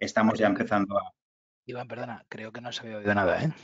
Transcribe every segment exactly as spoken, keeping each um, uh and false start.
estamos ya empezando a... Iván, perdona, creo que no se había oído nada, ¿eh?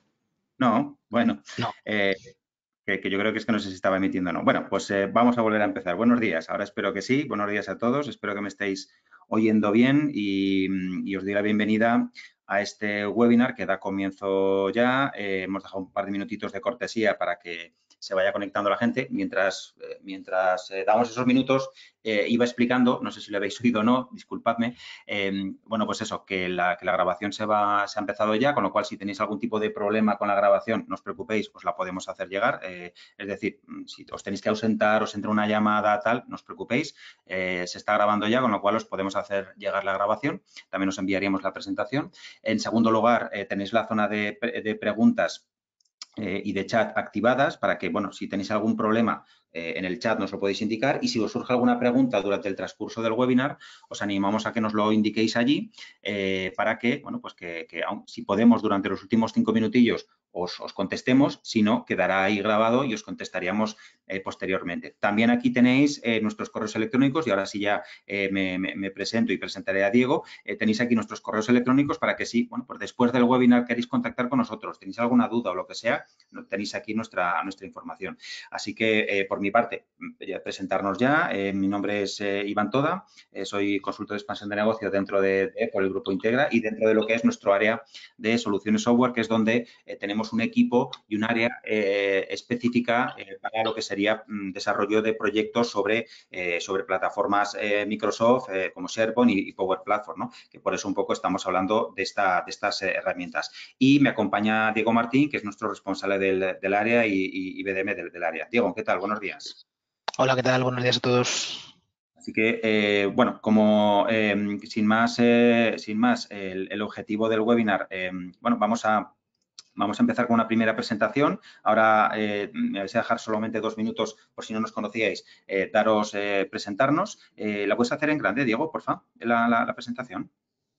No, bueno, No. eh, que, que yo creo que es que no sé si estaba emitiendo o no. Bueno, pues eh, vamos a volver a empezar. Buenos días, ahora espero que sí. Buenos días a todos, espero que me estéis oyendo bien y, y os doy la bienvenida a este webinar que da comienzo ya. Eh, hemos dejado un par de minutitos de cortesía para que se vaya conectando la gente. Mientras, eh, mientras eh, damos esos minutos, eh, iba explicando, no sé si lo habéis oído o no, disculpadme, eh, bueno, pues eso, que la, que la grabación se, va, se ha empezado ya, con lo cual si tenéis algún tipo de problema con la grabación, no os preocupéis, os la podemos hacer llegar. Eh, es decir, si os tenéis que ausentar, os entra una llamada, tal, no os preocupéis, eh, se está grabando ya, con lo cual os podemos hacer llegar la grabación. También os enviaríamos la presentación. En segundo lugar, eh, tenéis la zona de, de preguntas Eh, y de chat activadas para que, bueno, si tenéis algún problema eh, en el chat nos lo podéis indicar y si os surge alguna pregunta durante el transcurso del webinar, os animamos a que nos lo indiquéis allí eh, para que, bueno, pues que, que aun, si podemos durante los últimos cinco minutillos os, os contestemos, si no, quedará ahí grabado y os contestaríamos eh, posteriormente. También aquí tenéis eh, nuestros correos electrónicos y ahora sí ya eh, me, me, me presento y presentaré a Diego. Eh, tenéis aquí nuestros correos electrónicos para que sí, bueno, pues después del webinar queréis contactar con nosotros, tenéis alguna duda o lo que sea, tenéis aquí nuestra, nuestra información. Así que, eh, por mi parte, presentarnos ya. Eh, mi nombre es eh, Iván Toda, eh, soy consultor de expansión de negocio dentro de, de por el Grupo Integra y dentro de lo que es nuestro área de soluciones software, que es donde eh, tenemos un equipo y un área eh, específica eh, para lo que sería mm, desarrollo de proyectos sobre, eh, sobre plataformas eh, Microsoft eh, como SharePoint y, y Power Platform, ¿no? Que por eso un poco estamos hablando de, esta, de estas eh, herramientas. Y me acompaña Diego Martín, que es nuestro responsable del, del área y, y, y B D M del, del área. Diego, ¿qué tal? Buenos días. Hola, ¿qué tal? Buenos días a todos. Así que, eh, bueno, como eh, sin más, eh, sin más el, el objetivo del webinar, eh, bueno, vamos a, vamos a empezar con una primera presentación. Ahora eh, me vais a dejar solamente dos minutos, por si no nos conocíais, eh, daros, eh, presentarnos. Eh, ¿La puedes hacer en grande, Diego, por favor, la, la, la presentación?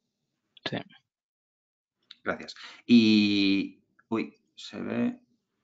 Sí. Gracias. Y, uy, se ve...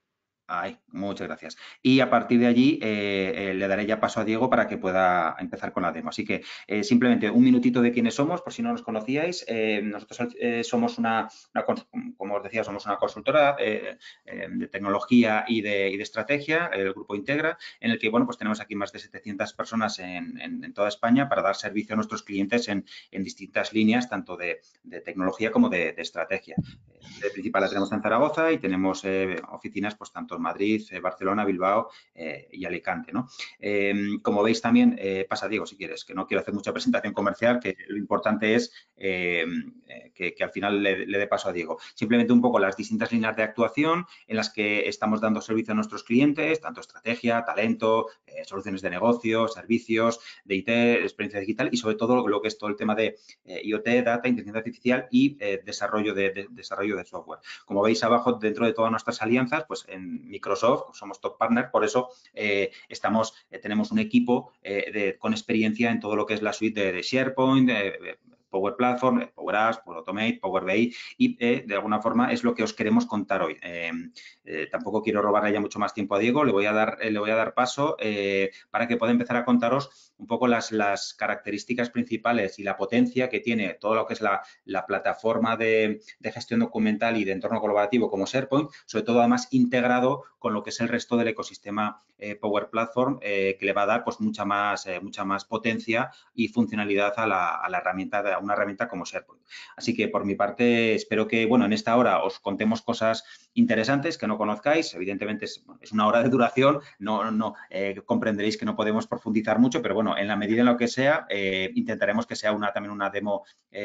Ay, muchas gracias. Y a partir de allí eh, eh, le daré ya paso a Diego para que pueda empezar con la demo. Así que eh, simplemente un minutito de quiénes somos, por si no nos conocíais. Eh, nosotros eh, somos una, una, como os decía, somos una consultora eh, eh, de tecnología y de, y de estrategia, el Grupo Integra, en el que, bueno, pues tenemos aquí más de setecientas personas en, en, en toda España para dar servicio a nuestros clientes en, en distintas líneas, tanto de, de tecnología como de, de estrategia. La sede principal la tenemos en Zaragoza y tenemos eh, oficinas, pues, tanto en Madrid, eh, Barcelona, Bilbao eh, y Alicante, ¿no? Eh, como veis también, eh, pasa Diego, si quieres, que no quiero hacer mucha presentación comercial, que lo importante es eh, que, que al final le, le dé paso a Diego. Simplemente un poco las distintas líneas de actuación en las que estamos dando servicio a nuestros clientes, tanto estrategia, talento, eh, soluciones de negocio, servicios, de I T, experiencia digital y sobre todo lo que es todo el tema de eh, I O T, data, inteligencia artificial y eh, desarrollo, de, de, desarrollo de software. Como veis abajo, dentro de todas nuestras alianzas, pues en Microsoft somos top partner, por eso eh, estamos, eh, tenemos un equipo eh, de, con experiencia en todo lo que es la suite de, de SharePoint, de, Power Platform, Power Apps, Power Automate, Power B I y eh, de alguna forma es lo que os queremos contar hoy. Eh, eh, tampoco quiero robarle ya mucho más tiempo a Diego, le voy a dar, eh, le voy a dar paso eh, para que pueda empezar a contaros un poco las, las características principales y la potencia que tiene todo lo que es la, la plataforma de, de gestión documental y de entorno colaborativo como SharePoint, sobre todo además integrado con lo que es el resto del ecosistema eh, Power Platform, eh, que le va a dar pues mucha más, eh, mucha más potencia y funcionalidad a la, a la herramienta, a una herramienta como SharePoint. Así que por mi parte espero que, bueno, en esta hora os contemos cosas interesantes que no conozcáis. Evidentemente es, es una hora de duración, no, no eh, comprenderéis que no podemos profundizar mucho, pero bueno, en la medida en lo que sea, eh, intentaremos que sea una, también una demo,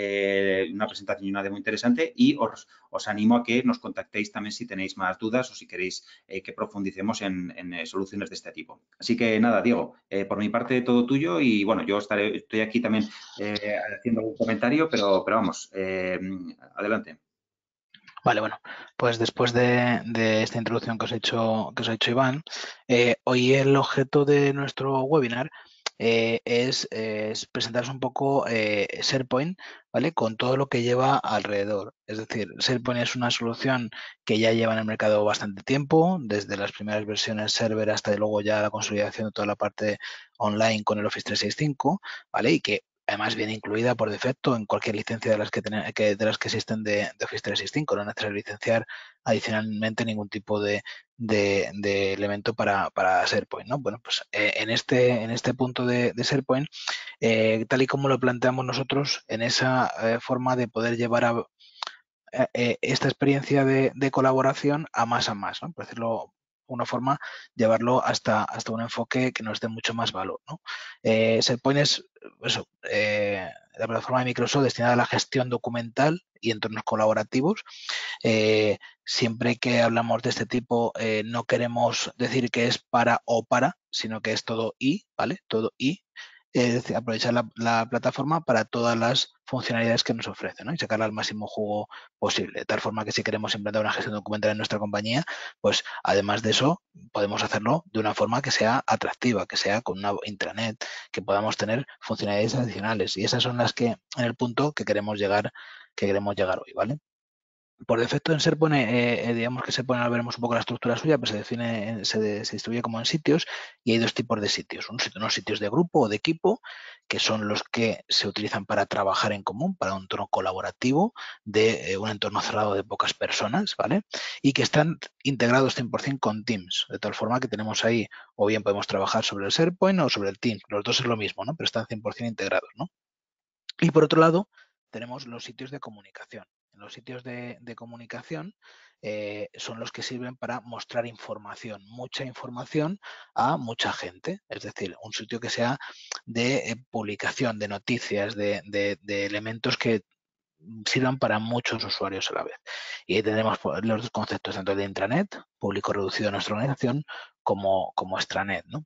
eh, una presentación y una demo interesante y os, os animo a que nos contactéis también si tenéis más dudas o si queréis eh, que profundicemos en, en eh, soluciones de este tipo. Así que nada, Diego, eh, por mi parte todo tuyo y bueno, yo estaré, estoy aquí también eh, haciendo un comentario, pero, pero vamos, eh, adelante. Vale, bueno, pues después de, de esta introducción que os ha hecho, que os ha hecho Iván, eh, hoy el objeto de nuestro webinar eh, es, es presentaros un poco eh, SharePoint, ¿vale? Con todo lo que lleva alrededor. Es decir, SharePoint es una solución que ya lleva en el mercado bastante tiempo, desde las primeras versiones server hasta luego ya la consolidación de toda la parte online con el Office trescientos sesenta y cinco, ¿vale? Y que además viene incluida por defecto en cualquier licencia de las que, ten, que, de las que existen de, de Office trescientos sesenta y cinco. No es necesario licenciar adicionalmente ningún tipo de, de, de elemento para, para SharePoint, ¿no? Bueno, pues eh, en, este, en este punto de, de SharePoint, eh, tal y como lo planteamos nosotros, en esa eh, forma de poder llevar a eh, esta experiencia de, de, colaboración a más a más, ¿no? Por decirlo de una forma, llevarlo hasta, hasta un enfoque que nos dé mucho más valor, ¿no? Eh, SharePoint es eso, eh, la plataforma de Microsoft destinada a la gestión documental y entornos colaborativos. Eh, siempre que hablamos de este tipo, eh, no queremos decir que es para o para, sino que es todo y, ¿vale? Todo y. Es decir, aprovechar la, la, plataforma para todas las funcionalidades que nos ofrece, ¿no? Y sacarle al máximo jugo posible. De tal forma que si queremos implantar una gestión documental en nuestra compañía, pues además de eso, podemos hacerlo de una forma que sea atractiva, que sea con una intranet, que podamos tener funcionalidades adicionales. Y esas son las que, en el punto que queremos llegar, que queremos llegar hoy, ¿vale? Por defecto en SharePoint, eh, eh, digamos que SharePoint, ahora veremos un poco la estructura suya, pues se define, se, de, se distribuye como en sitios y hay dos tipos de sitios. Un sitio, unos sitios de grupo o de equipo, que son los que se utilizan para trabajar en común, para un entorno colaborativo de eh, un entorno cerrado de pocas personas, ¿vale? Y que están integrados cien por cien con Teams, de tal forma que tenemos ahí, o bien podemos trabajar sobre el SharePoint o sobre el Teams, los dos es lo mismo, ¿no? Pero están cien por cien integrados, ¿no? Y por otro lado, tenemos los sitios de comunicación. Los sitios de, de comunicación eh, son los que sirven para mostrar información, mucha información a mucha gente. Es decir, un sitio que sea de eh, publicación, de noticias, de, de, de elementos que sirvan para muchos usuarios a la vez. Y ahí tendremos los dos conceptos, tanto de intranet, público reducido de nuestra organización, como, como extranet, ¿no?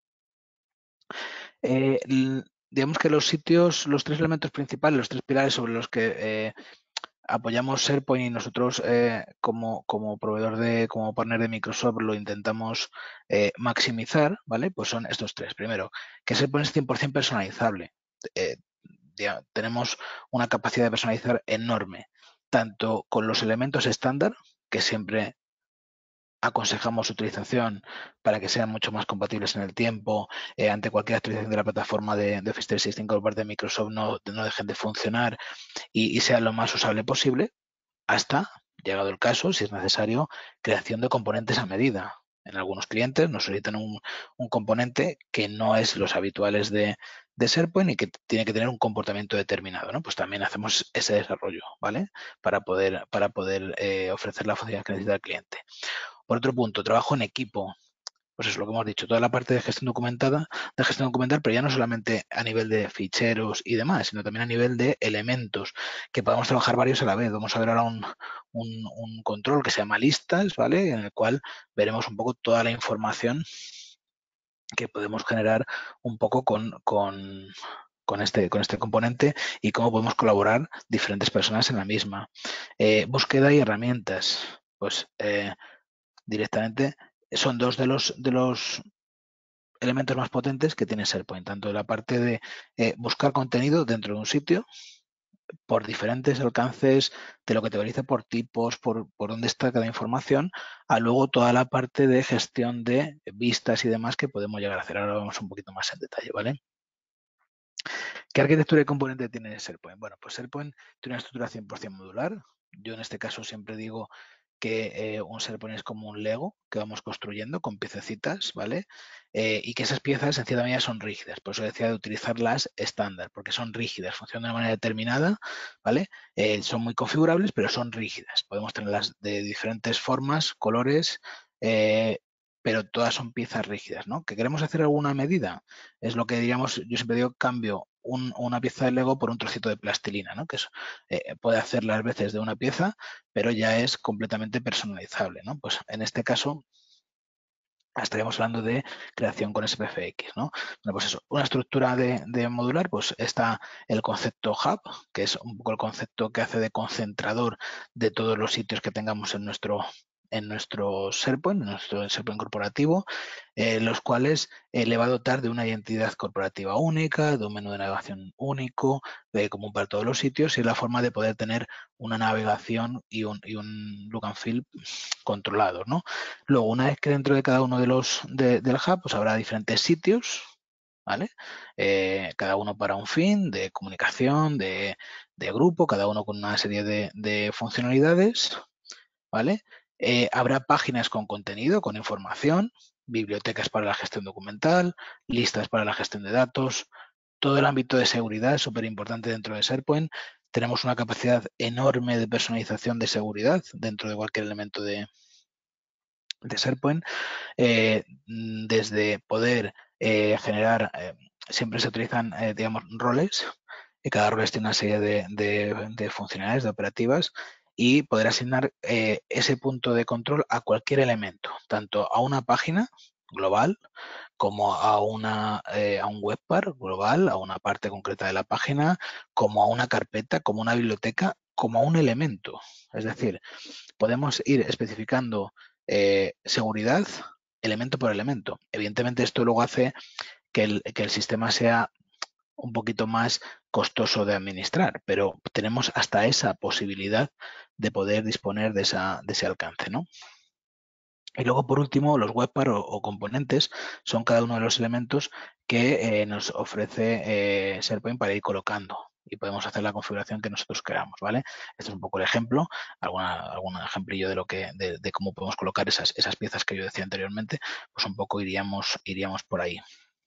Eh, digamos que los sitios, los tres elementos principales, los tres pilares sobre los que eh, apoyamos SharePoint y nosotros eh, como, como proveedor de, como partner de Microsoft lo intentamos eh, maximizar, ¿vale? Pues son estos tres. Primero, que SharePoint es cien por cien personalizable. Eh, ya, tenemos una capacidad de personalizar enorme, tanto con los elementos estándar, que siempre aconsejamos su utilización para que sean mucho más compatibles en el tiempo, eh, ante cualquier actualización de la plataforma de, de Office trescientos sesenta y cinco por parte de Microsoft no, no dejen de funcionar y, y sean lo más usable posible, hasta, llegado el caso, si es necesario, creación de componentes a medida. En algunos clientes nos solicitan un, un componente que no es los habituales de, de SharePoint y que tiene que tener un comportamiento determinado, ¿no? Pues también hacemos ese desarrollo, ¿vale? Para poder, para poder eh, ofrecer la funcionalidad que necesita el cliente. Por otro punto, trabajo en equipo. Pues es lo que hemos dicho, toda la parte de gestión documentada, de gestión documental, pero ya no solamente a nivel de ficheros y demás, sino también a nivel de elementos, que podamos trabajar varios a la vez. Vamos a ver ahora un, un, un control que se llama listas, ¿vale? En el cual veremos un poco toda la información que podemos generar un poco con, con, con, este, con este componente y cómo podemos colaborar diferentes personas en la misma. Eh, búsqueda y herramientas. Pues eh, directamente son dos de los, de los elementos más potentes que tiene SharePoint, tanto la parte de eh, buscar contenido dentro de un sitio por diferentes alcances, de lo que te valoriza por tipos, por, por dónde está cada información, a luego toda la parte de gestión de vistas y demás que podemos llegar a hacer. Ahora vamos un poquito más en detalle, ¿vale? ¿Qué arquitectura y componente tiene SharePoint? Bueno, pues SharePoint tiene una estructura cien por cien modular. Yo en este caso siempre digo que eh, un SharePoint es como un Lego que vamos construyendo con piececitas, ¿vale? Eh, y que esas piezas en cierta medida son rígidas. Por eso decía de utilizarlas estándar, porque son rígidas, funcionan de una manera determinada, ¿vale? Eh, son muy configurables, pero son rígidas. Podemos tenerlas de diferentes formas, colores, eh, pero todas son piezas rígidas, ¿no? ¿Que queremos hacer alguna medida? Es lo que diríamos, yo siempre digo, cambio un, una pieza de Lego por un trocito de plastilina, ¿no? Que es, eh, puede hacer las veces de una pieza, pero ya es completamente personalizable, ¿no? Pues en este caso estaríamos hablando de creación con S P F X, ¿no? Bueno, pues eso, una estructura de, de modular, pues está el concepto hub, que es un poco el concepto que hace de concentrador de todos los sitios que tengamos en nuestro en nuestro SharePoint, en nuestro SharePoint corporativo, eh, los cuales eh, le va a dotar de una identidad corporativa única, de un menú de navegación único, de común para todos los sitios y la forma de poder tener una navegación y un, y un look and feel controlado, ¿no? Luego, una vez que dentro de cada uno de los de, del hub, pues habrá diferentes sitios ¿vale? Eh, cada uno para un fin de comunicación, de, de grupo, cada uno con una serie de, de funcionalidades, ¿vale? Eh, habrá páginas con contenido, con información, bibliotecas para la gestión documental, listas para la gestión de datos, todo el ámbito de seguridad es súper importante dentro de SharePoint. Tenemos una capacidad enorme de personalización de seguridad dentro de cualquier elemento de, de SharePoint, eh, desde poder eh, generar, eh, siempre se utilizan, eh, digamos, roles, y cada rol tiene una serie de, de, de funcionalidades, de operativas, y poder asignar eh, ese punto de control a cualquier elemento, tanto a una página global como a, una, eh, a un webpar global, a una parte concreta de la página, como a una carpeta, como una biblioteca, como a un elemento. Es decir, podemos ir especificando eh, seguridad elemento por elemento. Evidentemente esto luego hace que el, que el sistema sea un poquito más costoso de administrar, pero tenemos hasta esa posibilidad de poder disponer de, esa, de ese alcance, ¿no? Y luego, por último, los webpar o, o componentes son cada uno de los elementos que eh, nos ofrece eh, SharePoint para ir colocando y podemos hacer la configuración que nosotros queramos, ¿vale? Este es un poco el ejemplo, alguna, algún ejemplillo de lo que, de, de cómo podemos colocar esas, esas piezas que yo decía anteriormente, pues un poco iríamos, iríamos por ahí.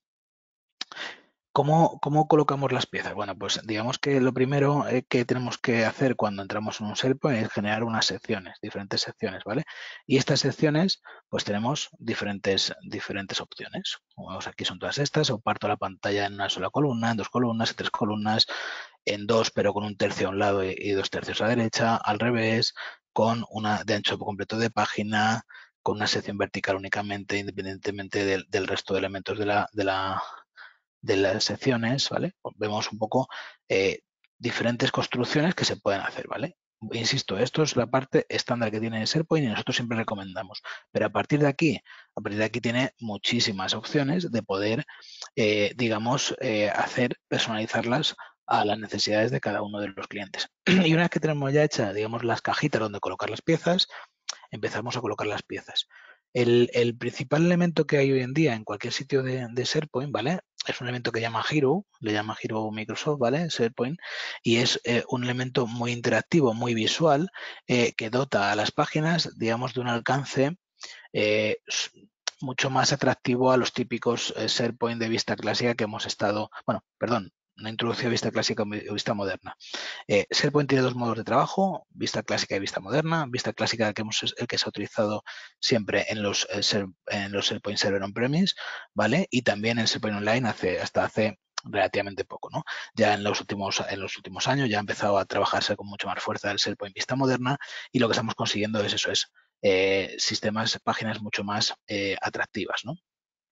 ¿Cómo, ¿Cómo colocamos las piezas? Bueno, pues digamos que lo primero eh, que tenemos que hacer cuando entramos en un SharePoint es generar unas secciones, diferentes secciones, ¿vale? Y estas secciones, pues tenemos diferentes, diferentes opciones. Como vemos aquí son todas estas, o parto la pantalla en una sola columna, en dos columnas, en tres columnas, en dos, pero con un tercio a un lado y, y dos tercios a la derecha, al revés, con una de ancho completo de página, con una sección vertical únicamente, independientemente del, del resto de elementos de la, de la de las secciones, ¿vale? Pues vemos un poco eh, diferentes construcciones que se pueden hacer, ¿vale? Insisto, esto es la parte estándar que tiene SharePoint y nosotros siempre recomendamos. Pero a partir de aquí, a partir de aquí tiene muchísimas opciones de poder, eh, digamos, eh, hacer, personalizarlas a las necesidades de cada uno de los clientes. Y una vez que tenemos ya hechas, digamos, las cajitas donde colocar las piezas, empezamos a colocar las piezas. El, el, principal elemento que hay hoy en día en cualquier sitio de, de SharePoint, ¿vale? Es un elemento que llama Hero, le llama Hero Microsoft, ¿vale? SharePoint, y es eh, un elemento muy interactivo, muy visual, eh, que dota a las páginas, digamos, de un alcance eh, mucho más atractivo a los típicos eh, SharePoint de vista clásica que hemos estado, bueno, perdón, una introducción a vista clásica o vista moderna. Eh, SharePoint tiene dos modos de trabajo, vista clásica y vista moderna. Vista clásica, que hemos, el que se ha utilizado siempre en los, en los SharePoint Server On-Premise, ¿vale? Y también en SharePoint Online hace, hasta hace relativamente poco, ¿no? Ya en los últimos, en los últimos años ya ha empezado a trabajarse con mucho más fuerza el SharePoint vista moderna y lo que estamos consiguiendo es eso, es eh, sistemas, páginas mucho más eh, atractivas, ¿no?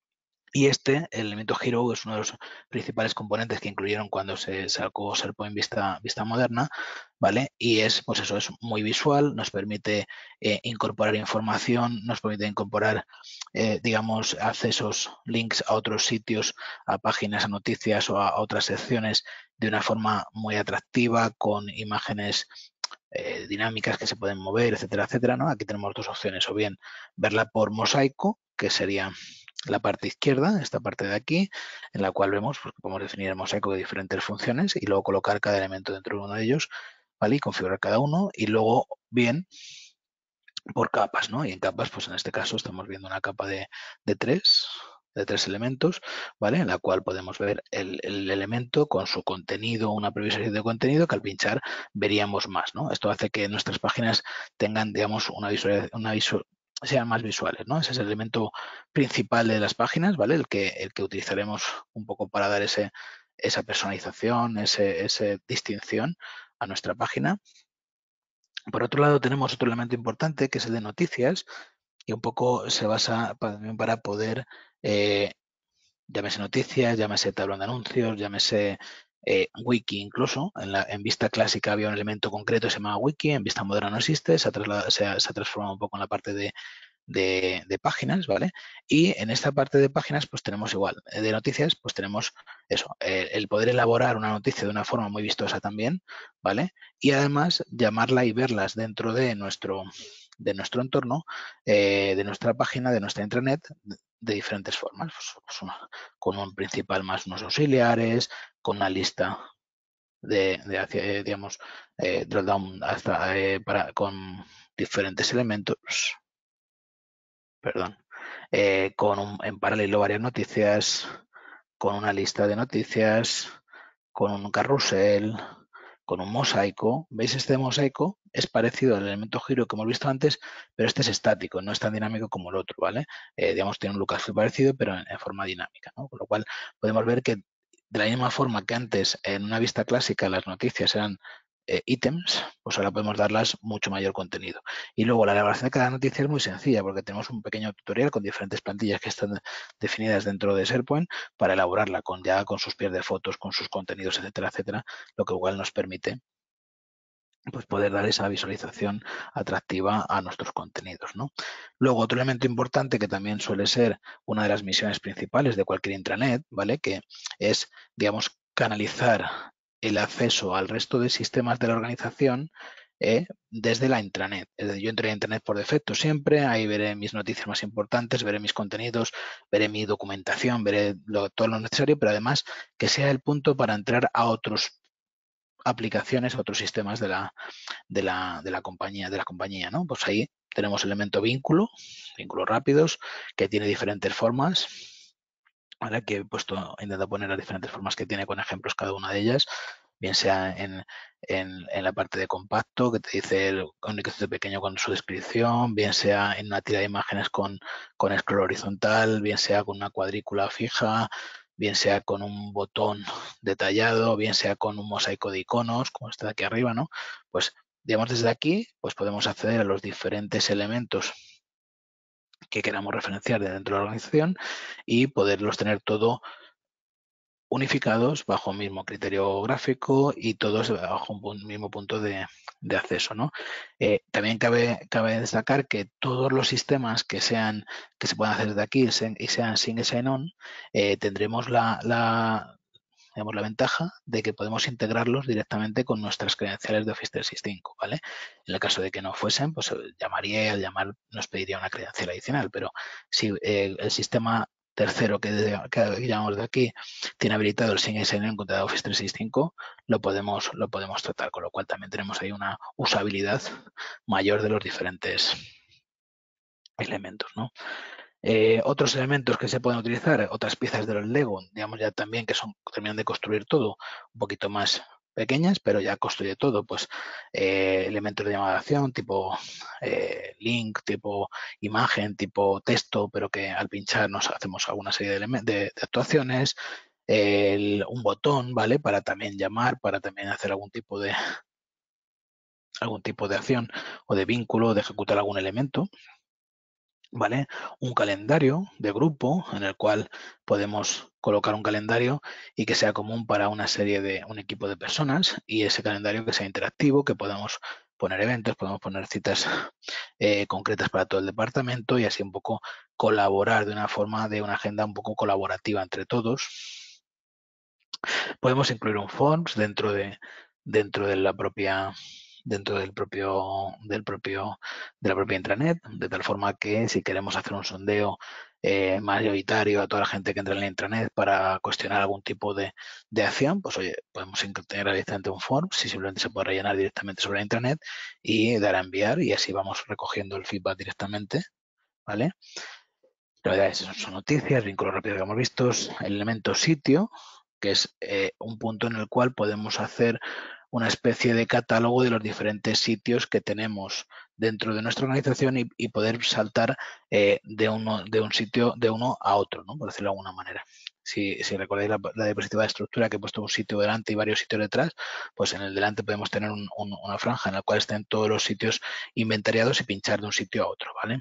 Y este, el elemento Hero, es uno de los principales componentes que incluyeron cuando se sacó SharePoint Vista, Vista Moderna, ¿vale? Y es, pues eso, es muy visual, nos permite eh, incorporar información, nos permite incorporar, eh, digamos, accesos, links a otros sitios, a páginas, a noticias o a, a otras secciones de una forma muy atractiva, con imágenes eh, dinámicas que se pueden mover, etcétera, etcétera, ¿no? Aquí tenemos dos opciones, o bien verla por mosaico, que sería la parte izquierda, esta parte de aquí, en la cual vemos, pues, podemos definir el mosaico de diferentes funciones y luego colocar cada elemento dentro de uno de ellos, ¿vale? Y configurar cada uno y luego bien por capas, ¿no? Y en capas, pues en este caso estamos viendo una capa de, de tres, de tres elementos, ¿vale? En la cual podemos ver el, el elemento con su contenido, una previsión de contenido que al pinchar veríamos más, ¿no? Esto hace que nuestras páginas tengan, digamos, una visual, una visual, sean más visuales, ¿no? Ese es el elemento principal de las páginas, ¿vale? El que, el que utilizaremos un poco para dar ese, esa personalización, ese, esa distinción a nuestra página. Por otro lado, tenemos otro elemento importante que es el de noticias y un poco se basa también para poder, eh, llámese noticias, llámese tablón de anuncios, llámese eh, wiki incluso. En, la, en vista clásica había un elemento concreto que se llamaba wiki, en vista moderna no existe, se ha, se ha, se ha transformado un poco en la parte de, de, de páginas, ¿vale? Y en esta parte de páginas pues tenemos igual, de noticias pues tenemos eso, eh, el poder elaborar una noticia de una forma muy vistosa también, ¿vale? Y además llamarla y verlas dentro de nuestro, de nuestro entorno, eh, de nuestra página, de nuestra intranet, de diferentes formas, pues, pues una, con un principal más unos auxiliares, con una lista de, de hacia, eh, digamos, eh, drill down hasta, eh, para, con diferentes elementos, perdón, eh, con un, en paralelo varias noticias, con una lista de noticias, con un carrusel, con un mosaico. ¿Veis? Este mosaico es parecido al elemento giro que hemos visto antes, pero este es estático, no es tan dinámico como el otro, ¿vale? Eh, digamos, tiene un look así parecido, pero en, en forma dinámica, ¿no? Con lo cual podemos ver que de la misma forma que antes en una vista clásica las noticias eran eh, ítems, pues ahora podemos darlas mucho mayor contenido. Y luego la elaboración de cada noticia es muy sencilla porque tenemos un pequeño tutorial con diferentes plantillas que están definidas dentro de SharePoint para elaborarla con ya con sus pies de fotos, con sus contenidos, etcétera, etcétera, lo que igual nos permite pues poder dar esa visualización atractiva a nuestros contenidos, ¿no? Luego, otro elemento importante que también suele ser una de las misiones principales de cualquier intranet, ¿vale? Que es, digamos, canalizar el acceso al resto de sistemas de la organización eh, desde la intranet. Es decir, yo entro en internet por defecto siempre, ahí veré mis noticias más importantes, veré mis contenidos, veré mi documentación, veré lo, todo lo necesario, pero además que sea el punto para entrar a otros aplicaciones, a otros sistemas de la, de la, de la compañía, de la compañía, ¿no? Pues ahí tenemos el elemento vínculo, vínculos rápidos, que tiene diferentes formas. Ahora que he puesto, he intentado poner las diferentes formas que tiene con ejemplos cada una de ellas, bien sea en, en, en la parte de compacto, que te dice el comunicación pequeño con su descripción, bien sea en una tira de imágenes con, con scroll horizontal, bien sea con una cuadrícula fija, bien sea con un botón detallado, bien sea con un mosaico de iconos, como este de aquí arriba, ¿no? Pues, digamos, desde aquí, pues podemos acceder a los diferentes elementos que queramos referenciar de dentro de la organización y poderlos tener todo unificados bajo un mismo criterio gráfico y todos bajo un mismo punto de, de acceso, ¿no? Eh, también cabe, cabe destacar que todos los sistemas que sean que se puedan hacer desde aquí y sean single sign-on, eh, tendremos la, la, digamos, la ventaja de que podemos integrarlos directamente con nuestras credenciales de Office trescientos sesenta y cinco, ¿vale? En el caso de que no fuesen, pues llamaría, al llamar nos pediría una credencial adicional, pero si eh, el sistema tercero que, de, que llamamos de aquí tiene habilitado el single sign-on contra Office trescientos sesenta y cinco, lo podemos, lo podemos tratar, con lo cual también tenemos ahí una usabilidad mayor de los diferentes elementos, ¿no? Eh, otros elementos que se pueden utilizar, otras piezas de los Lego, digamos ya también que son terminan de construir todo un poquito más pequeñas, pero ya construye todo, pues eh, elementos de llamada de acción, tipo eh, link, tipo imagen, tipo texto, pero que al pinchar nos hacemos alguna serie de, de, de actuaciones, el, un botón, ¿vale? Para también llamar, para también hacer algún tipo de algún tipo de acción o de vínculo, de ejecutar algún elemento. ¿Vale? Un calendario de grupo en el cual podemos colocar un calendario y que sea común para una serie de un equipo de personas y ese calendario que sea interactivo, que podamos poner eventos, podemos poner citas eh, concretas para todo el departamento y así un poco colaborar de una forma de una agenda un poco colaborativa entre todos. Podemos incluir un forms dentro de dentro de la propia dentro del propio, del propio, de la propia intranet, de tal forma que si queremos hacer un sondeo eh, mayoritario a toda la gente que entra en la intranet para cuestionar algún tipo de, de acción, pues oye, podemos integrar directamente un form, si simplemente se puede rellenar directamente sobre la intranet y dar a enviar y así vamos recogiendo el feedback directamente, ¿vale? La verdad es que son noticias, vínculos rápidos que hemos visto, el elemento sitio, que es eh, un punto en el cual podemos hacer una especie de catálogo de los diferentes sitios que tenemos dentro de nuestra organización y, y poder saltar eh, de, uno, de un sitio de uno a otro, ¿no? Por decirlo de alguna manera. Si, si recordáis la, la diapositiva de estructura que he puesto un sitio delante y varios sitios detrás, pues en el delante podemos tener un, un, una franja en la cual estén todos los sitios inventariados y pinchar de un sitio a otro, ¿vale?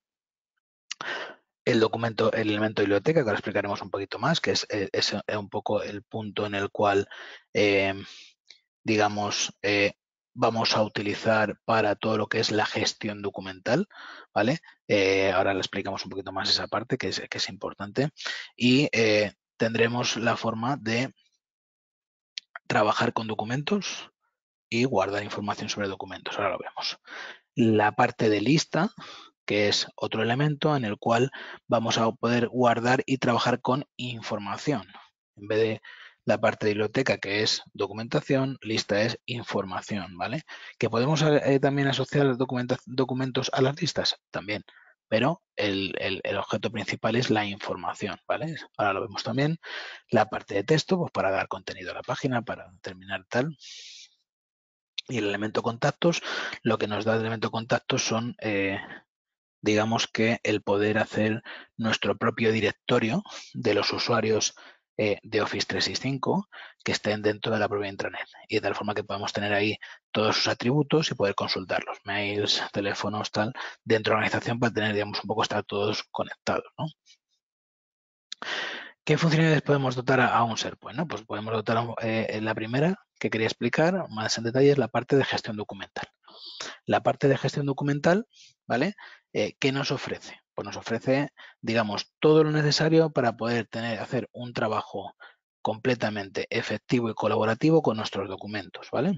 El documento, el elemento de biblioteca, que ahora explicaremos un poquito más, que es, es, es un poco el punto en el cual, eh, digamos, eh, vamos a utilizar para todo lo que es la gestión documental, ¿vale? Eh, ahora le explicamos un poquito más esa parte, que es, que es importante. Y eh, tendremos la forma de trabajar con documentos y guardar información sobre documentos. Ahora lo vemos. La parte de lista, que es otro elemento en el cual vamos a poder guardar y trabajar con información. En vez de la parte de biblioteca, que es documentación, lista es información, ¿vale? ¿Que podemos eh, también asociar documentos a las listas? También, pero el, el, el objeto principal es la información, ¿vale? Ahora lo vemos también. La parte de texto, pues para dar contenido a la página, para terminar tal. Y el elemento contactos, lo que nos da el elemento contactos son, eh, digamos que el poder hacer nuestro propio directorio de los usuarios eh, de Office trescientos sesenta y cinco que estén dentro de la propia intranet. Y de tal forma que podamos tener ahí todos sus atributos y poder consultarlos, mails, teléfonos, tal, dentro de la organización para tener, digamos, un poco estar todos conectados, ¿no? ¿Qué funcionalidades podemos dotar a, a un SharePoint? ¿No? Pues podemos dotar a, eh, la primera que quería explicar más en detalle es la parte de gestión documental. La parte de gestión documental, ¿vale? Eh, ¿Qué nos ofrece? Pues nos ofrece, digamos, todo lo necesario para poder tener, hacer un trabajo completamente efectivo y colaborativo con nuestros documentos, ¿vale?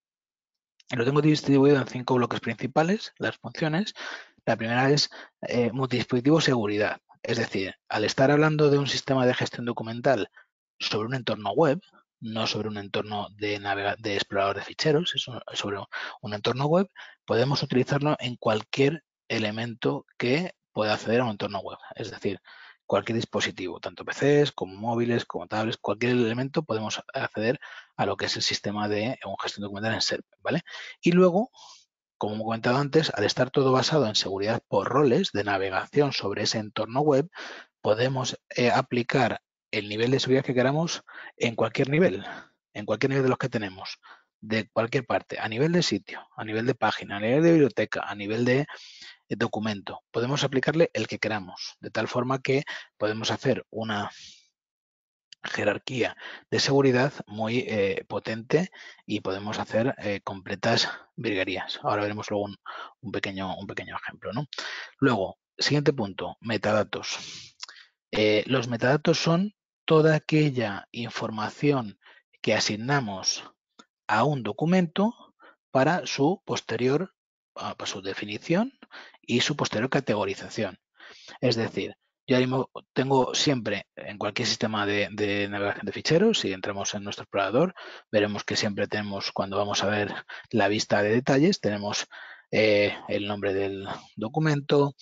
Lo tengo distribuido en cinco bloques principales, las funciones. La primera es eh, multidispositivo seguridad. Es decir, al estar hablando de un sistema de gestión documental sobre un entorno web, no sobre un entorno de, de explorador de ficheros, es sobre un entorno web, podemos utilizarlo en cualquier elemento que pueda acceder a un entorno web. Es decir, cualquier dispositivo, tanto P Cs como móviles, como tablets, cualquier elemento podemos acceder a lo que es el sistema de un gestión documental en SharePoint, ¿vale? Y luego, como he comentado antes, al estar todo basado en seguridad por roles de navegación sobre ese entorno web, podemos eh, aplicar el nivel de seguridad que queramos en cualquier nivel, en cualquier nivel de los que tenemos, de cualquier parte, a nivel de sitio, a nivel de página, a nivel de biblioteca, a nivel de documento. Podemos aplicarle el que queramos, de tal forma que podemos hacer una jerarquía de seguridad muy eh, potente y podemos hacer eh, completas virguerías. Ahora veremos luego un, un, pequeño, un pequeño ejemplo, ¿no? Luego, siguiente punto, metadatos. Eh, los metadatos son toda aquella información que asignamos a un documento para su posterior, para su definición y su posterior categorización. Es decir, yo ahora mismo tengo siempre, en cualquier sistema de, de navegación de ficheros, si entramos en nuestro explorador, veremos que siempre tenemos, cuando vamos a ver la vista de detalles, tenemos eh, el nombre del documento,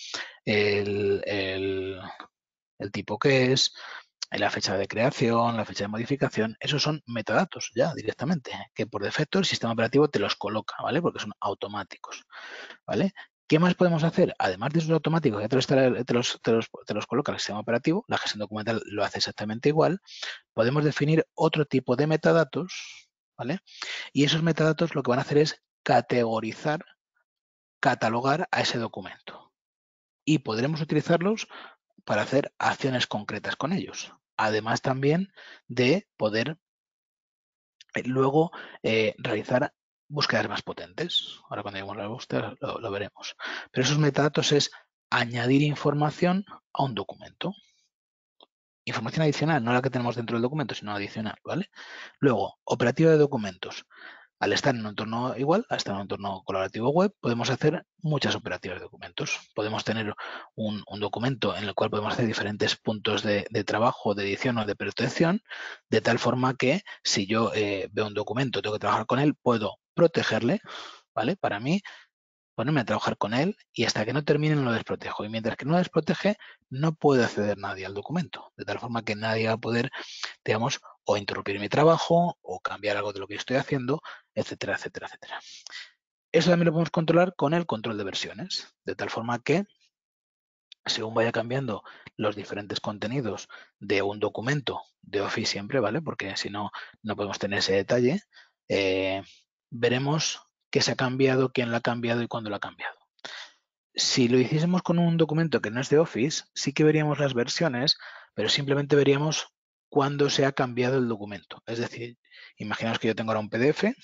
el, el, el tipo que es, la fecha de creación, la fecha de modificación, esos son metadatos ya directamente, que por defecto el sistema operativo te los coloca, ¿vale? Porque son automáticos, ¿vale? ¿Qué más podemos hacer? Además de esos automáticos, que te los, te, los, te, los, te los coloca el sistema operativo, la gestión documental lo hace exactamente igual, podemos definir otro tipo de metadatos, ¿vale? Y esos metadatos lo que van a hacer es categorizar, catalogar a ese documento. Y podremos utilizarlos para hacer acciones concretas con ellos. Además también de poder eh, luego eh, realizar búsquedas más potentes. Ahora cuando lleguemos a la búsqueda lo, lo veremos. Pero esos metadatos es añadir información a un documento. Información adicional, no la que tenemos dentro del documento, sino adicional, ¿vale? Luego, operativa de documentos. Al estar en un entorno igual, al estar en un entorno colaborativo web, podemos hacer muchas operativas de documentos. Podemos tener un, un documento en el cual podemos hacer diferentes puntos de, de trabajo, de edición o de protección, de tal forma que si yo eh, veo un documento, tengo que trabajar con él, puedo protegerle, ¿vale? Para mí, ponerme a trabajar con él y hasta que no termine no lo desprotejo. Y mientras que no lo desprotege, no puede acceder nadie al documento. De tal forma que nadie va a poder, digamos, o interrumpir mi trabajo o cambiar algo de lo que yo estoy haciendo, etcétera, etcétera, etcétera. Eso también lo podemos controlar con el control de versiones. De tal forma que, según vaya cambiando los diferentes contenidos de un documento de Office siempre, ¿vale? Porque si no, no podemos tener ese detalle. Eh, veremos qué se ha cambiado, quién lo ha cambiado y cuándo lo ha cambiado. Si lo hiciésemos con un documento que no es de Office, sí que veríamos las versiones, pero simplemente veríamos cuándo se ha cambiado el documento. Es decir, imaginaos que yo tengo ahora un P D F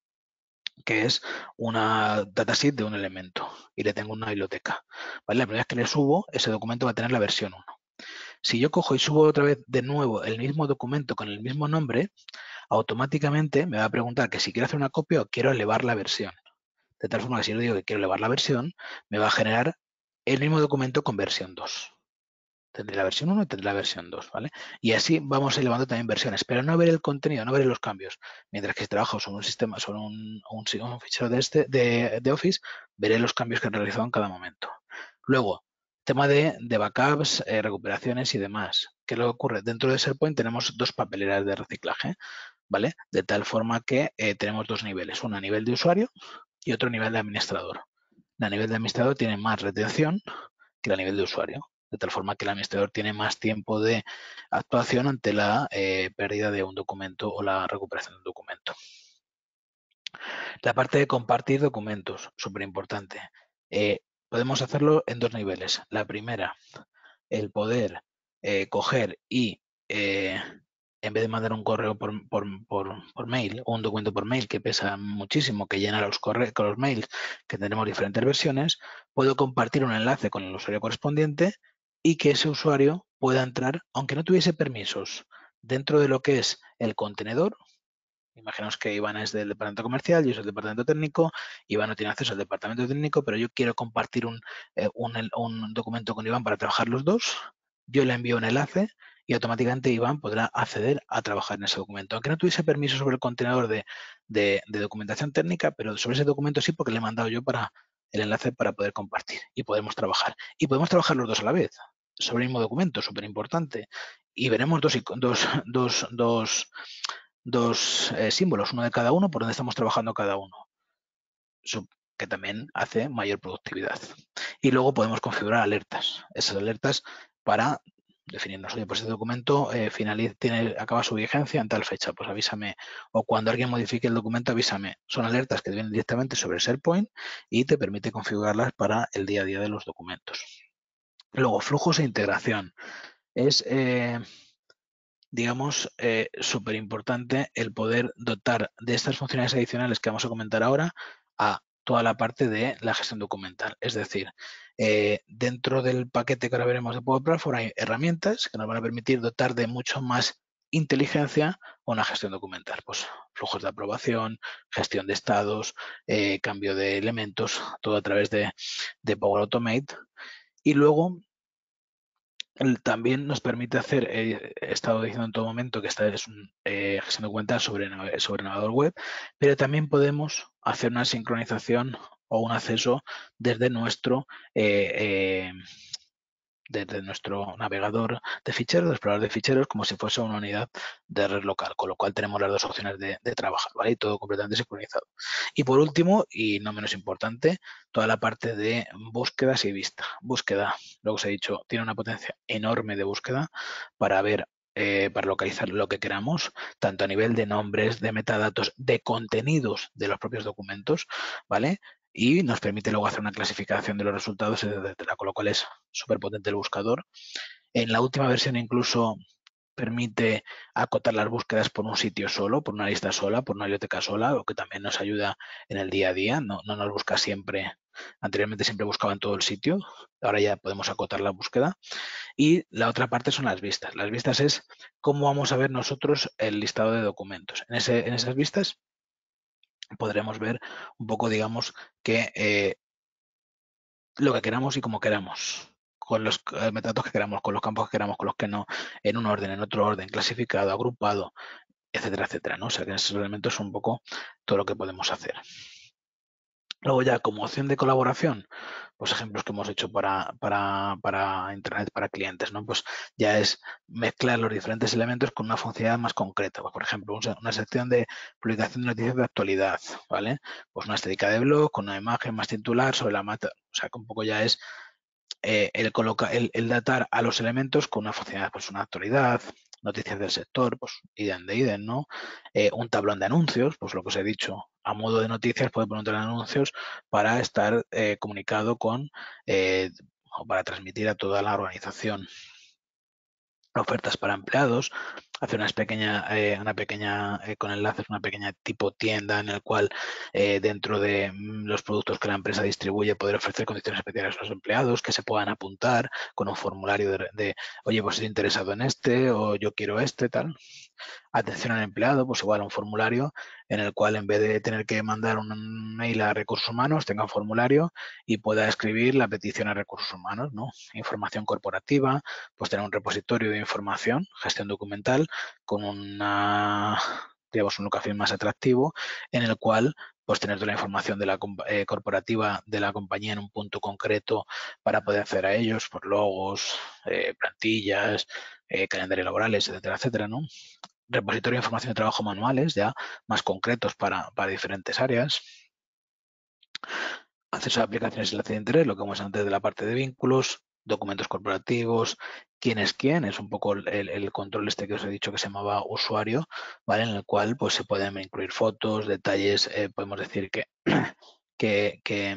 que es una datasheet de un elemento y le tengo una biblioteca. ¿Vale? La primera vez que le subo, ese documento va a tener la versión uno. Si yo cojo y subo otra vez de nuevo el mismo documento con el mismo nombre, automáticamente me va a preguntar que si quiero hacer una copia o quiero elevar la versión. De tal forma que si yo digo que quiero elevar la versión, me va a generar el mismo documento con versión dos. Tendré la versión uno y tendré la versión dos, ¿vale? Y así vamos elevando también versiones, pero no ver el contenido, no ver los cambios. Mientras que si trabajo sobre un sistema, sobre un, un, un fichero de, este, de, de Office, veré los cambios que he realizado en cada momento. Luego, tema de, de backups, eh, recuperaciones y demás. ¿Qué es lo que ocurre? Dentro de SharePoint tenemos dos papeleras de reciclaje, ¿vale? De tal forma que eh, tenemos dos niveles, uno a nivel de usuario y otro a nivel de administrador. A nivel de administrador tiene más retención que a nivel de usuario, de tal forma que el administrador tiene más tiempo de actuación ante la eh, pérdida de un documento o la recuperación de un documento. La parte de compartir documentos, súper importante. Eh, podemos hacerlo en dos niveles. La primera, el poder eh, coger y eh, en vez de mandar un correo por, por, por, por mail o un documento por mail que pesa muchísimo, que llena los, corre con los mails, que tenemos diferentes versiones, puedo compartir un enlace con el usuario correspondiente y que ese usuario pueda entrar, aunque no tuviese permisos, dentro de lo que es el contenedor. Imaginaos que Iván es del departamento comercial, yo soy del departamento técnico, Iván no tiene acceso al departamento técnico, pero yo quiero compartir un, eh, un, un documento con Iván para trabajar los dos. Yo le envío un enlace y automáticamente Iván podrá acceder a trabajar en ese documento. Aunque no tuviese permiso sobre el contenedor de, de, de documentación técnica, pero sobre ese documento sí, porque le he mandado yo para el enlace para poder compartir y podemos trabajar. Y podemos trabajar los dos a la vez sobre el mismo documento, súper importante. Y veremos dos, dos, dos, dos dos eh, símbolos, uno de cada uno, por donde estamos trabajando cada uno, Eso que también hace mayor productividad. Y luego podemos configurar alertas, esas alertas para definirnos, oye, pues este documento eh, finaliza, tiene, acaba su vigencia en tal fecha, pues avísame, o cuando alguien modifique el documento, avísame. Son alertas que vienen directamente sobre SharePoint y te permite configurarlas para el día a día de los documentos. Luego, flujos e integración. Es... Eh, digamos, eh, súper importante el poder dotar de estas funcionalidades adicionales que vamos a comentar ahora a toda la parte de la gestión documental. Es decir, eh, dentro del paquete que ahora veremos de Power Platform hay herramientas que nos van a permitir dotar de mucho más inteligencia una gestión documental. Pues flujos de aprobación, gestión de estados, eh, cambio de elementos, todo a través de, de Power Automate. Y luego también nos permite hacer, eh, he estado diciendo en todo momento que esta es una eh, gestión documental sobre, sobre navegador web, pero también podemos hacer una sincronización o un acceso desde nuestro eh, eh, desde nuestro navegador de ficheros, de explorador de ficheros, como si fuese una unidad de red local, con lo cual tenemos las dos opciones de, de trabajar, ¿vale? Y todo completamente sincronizado. Y por último, y no menos importante, toda la parte de búsquedas y vista. Búsqueda, luego os he dicho, tiene una potencia enorme de búsqueda para ver eh, para localizar lo que queramos, tanto a nivel de nombres, de metadatos, de contenidos de los propios documentos, ¿vale? Y nos permite luego hacer una clasificación de los resultados, etcétera, con lo cual es súper potente el buscador. En la última versión incluso permite acotar las búsquedas por un sitio solo, por una lista sola, por una biblioteca sola, lo que también nos ayuda en el día a día. No, no nos busca siempre, anteriormente siempre buscaba en todo el sitio, ahora ya podemos acotar la búsqueda. Y la otra parte son las vistas. Las vistas es cómo vamos a ver nosotros el listado de documentos. En, ese, en esas vistas podremos ver un poco, digamos, que eh, lo que queramos y como queramos, con los eh, metadatos que queramos, con los campos que queramos, con los que no, en un orden, en otro orden, clasificado, agrupado, etcétera, etcétera, ¿no? O sea que esos elementos son un poco todo lo que podemos hacer. Luego ya como opción de colaboración, pues ejemplos que hemos hecho para, para, para Internet, para clientes, ¿no? Pues ya es mezclar los diferentes elementos con una funcionalidad más concreta. Pues, por ejemplo, una sección de publicación de noticias de actualidad, ¿vale? Pues una estética de blog con una imagen más titular sobre la mata. O sea que un poco ya es eh, el, coloca, el, el datar a los elementos con una funcionalidad, pues una actualidad, noticias del sector, pues idem de idem, ¿no? Eh, un tablón de anuncios, pues lo que os he dicho, a modo de noticias puede poner un tablón de anuncios para estar eh, comunicado con, eh, o para transmitir a toda la organización ofertas para empleados, hacer una pequeña, eh, una pequeña eh, con enlaces, una pequeña tipo tienda en el cual eh, dentro de mm, los productos que la empresa distribuye poder ofrecer condiciones especiales a los empleados que se puedan apuntar con un formulario de, de oye, pues estoy interesado en este o yo quiero este, tal. atención al empleado, pues igual un formulario en el cual en vez de tener que mandar un mail a recursos humanos, tenga un formulario y pueda escribir la petición a recursos humanos, ¿no? Información corporativa, pues tener un repositorio de información, gestión documental, con una, digamos, un look and feel más atractivo, en el cual pues tener toda la información de la eh, corporativa de la compañía en un punto concreto para poder acceder a ellos, por logos, eh, plantillas, eh, calendarios laborales, etcétera, etcétera, ¿no? Repositorio de información de trabajo manuales, ya más concretos para, para diferentes áreas. Acceso a aplicaciones de enlace de interés, lo que hemos antes de la parte de vínculos, documentos corporativos, quién es quién, es un poco el, el, control este que os he dicho que se llamaba usuario, ¿vale? En el cual pues se pueden incluir fotos, detalles, eh, podemos decir que, que, que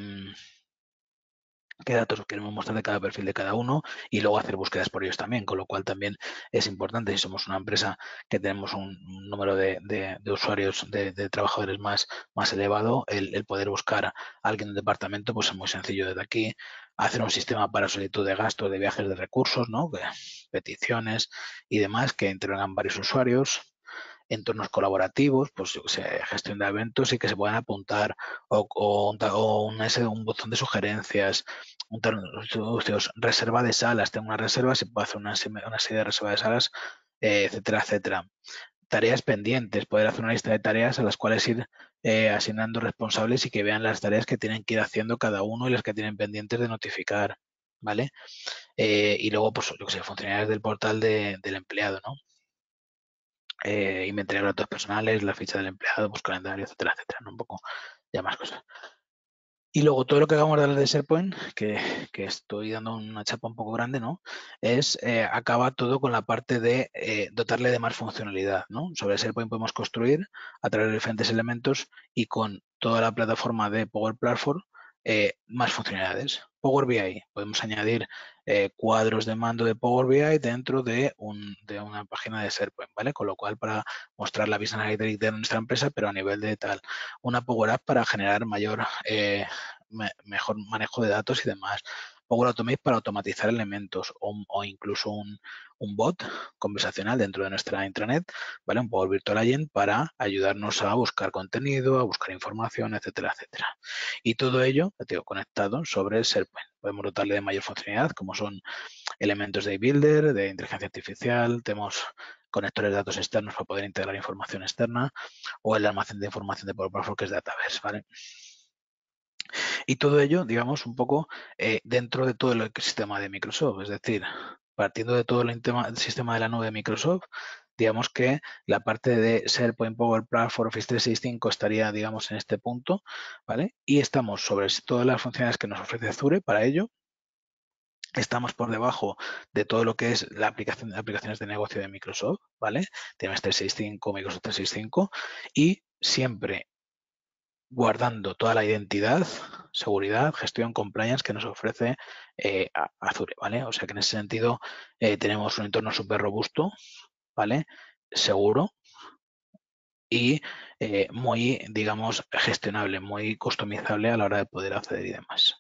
qué datos queremos mostrar de cada perfil de cada uno y luego hacer búsquedas por ellos también, con lo cual también es importante si somos una empresa que tenemos un, un número de, de, de usuarios, de, de trabajadores más, más elevado, el, el poder buscar a alguien del departamento pues es muy sencillo desde aquí, hacer un sistema para solicitud de gastos de viajes de recursos, ¿no? Peticiones y demás que intervengan varios usuarios, entornos colaborativos, pues yo que sé, gestión de eventos y que se puedan apuntar o, o, o un, ese, un botón de sugerencias, un, reserva de salas, tengo una reserva, se puede hacer una, una serie de reserva de salas, eh, etcétera, etcétera. Tareas pendientes, poder hacer una lista de tareas a las cuales ir eh, asignando responsables y que vean las tareas que tienen que ir haciendo cada uno y las que tienen pendientes de notificar, ¿vale? Eh, y luego, pues, yo que sé, funcionalidades del portal de, del empleado, ¿no? Eh, inventario de datos personales, la ficha del empleado, pues calendario, etcétera, etcétera, ¿no? Un poco ya más cosas. Y luego todo lo que acabamos de hablar de SharePoint, que, que estoy dando una chapa un poco grande, ¿no? Es, eh, acaba todo con la parte de eh, dotarle de más funcionalidad, ¿no? Sobre SharePoint podemos construir a través de diferentes elementos y con toda la plataforma de Power Platform eh, más funcionalidades. Power B I, podemos añadir eh, cuadros de mando de Power B I dentro de, un, de una página de SharePoint, ¿vale? Con lo cual para mostrar la Business Analytics de nuestra empresa, pero a nivel de tal. Una Power App para generar mayor... Eh, me, mejor manejo de datos y demás. Power Automate para automatizar elementos o, o incluso un, un bot conversacional dentro de nuestra intranet, ¿vale? Un Power Virtual Agent para ayudarnos a buscar contenido, a buscar información, etcétera, etcétera. Y todo ello, digo, conectado sobre el SharePoint. Podemos dotarle de mayor funcionalidad, como son elementos de builder, de inteligencia artificial, tenemos conectores de datos externos para poder integrar información externa o el almacén de información de Power Platform que es Dataverse, ¿vale? Y todo ello, digamos, un poco eh, dentro de todo el ecosistema de Microsoft. Es decir, partiendo de todo el, el sistema de la nube de Microsoft, digamos que la parte de SharePoint, Power Platform, Office trescientos sesenta y cinco estaría, digamos, en este punto, ¿vale? Y estamos sobre todas las funcionalidades que nos ofrece Azure para ello. Estamos por debajo de todo lo que es la aplicación de aplicaciones de negocio de Microsoft, ¿vale? Tenemos trescientos sesenta y cinco, Microsoft trescientos sesenta y cinco y siempre guardando toda la identidad, seguridad, gestión, compliance que nos ofrece eh, Azure, ¿vale? O sea que en ese sentido eh, tenemos un entorno súper robusto, ¿vale? Seguro y eh, muy, digamos, gestionable, muy customizable a la hora de poder acceder y demás.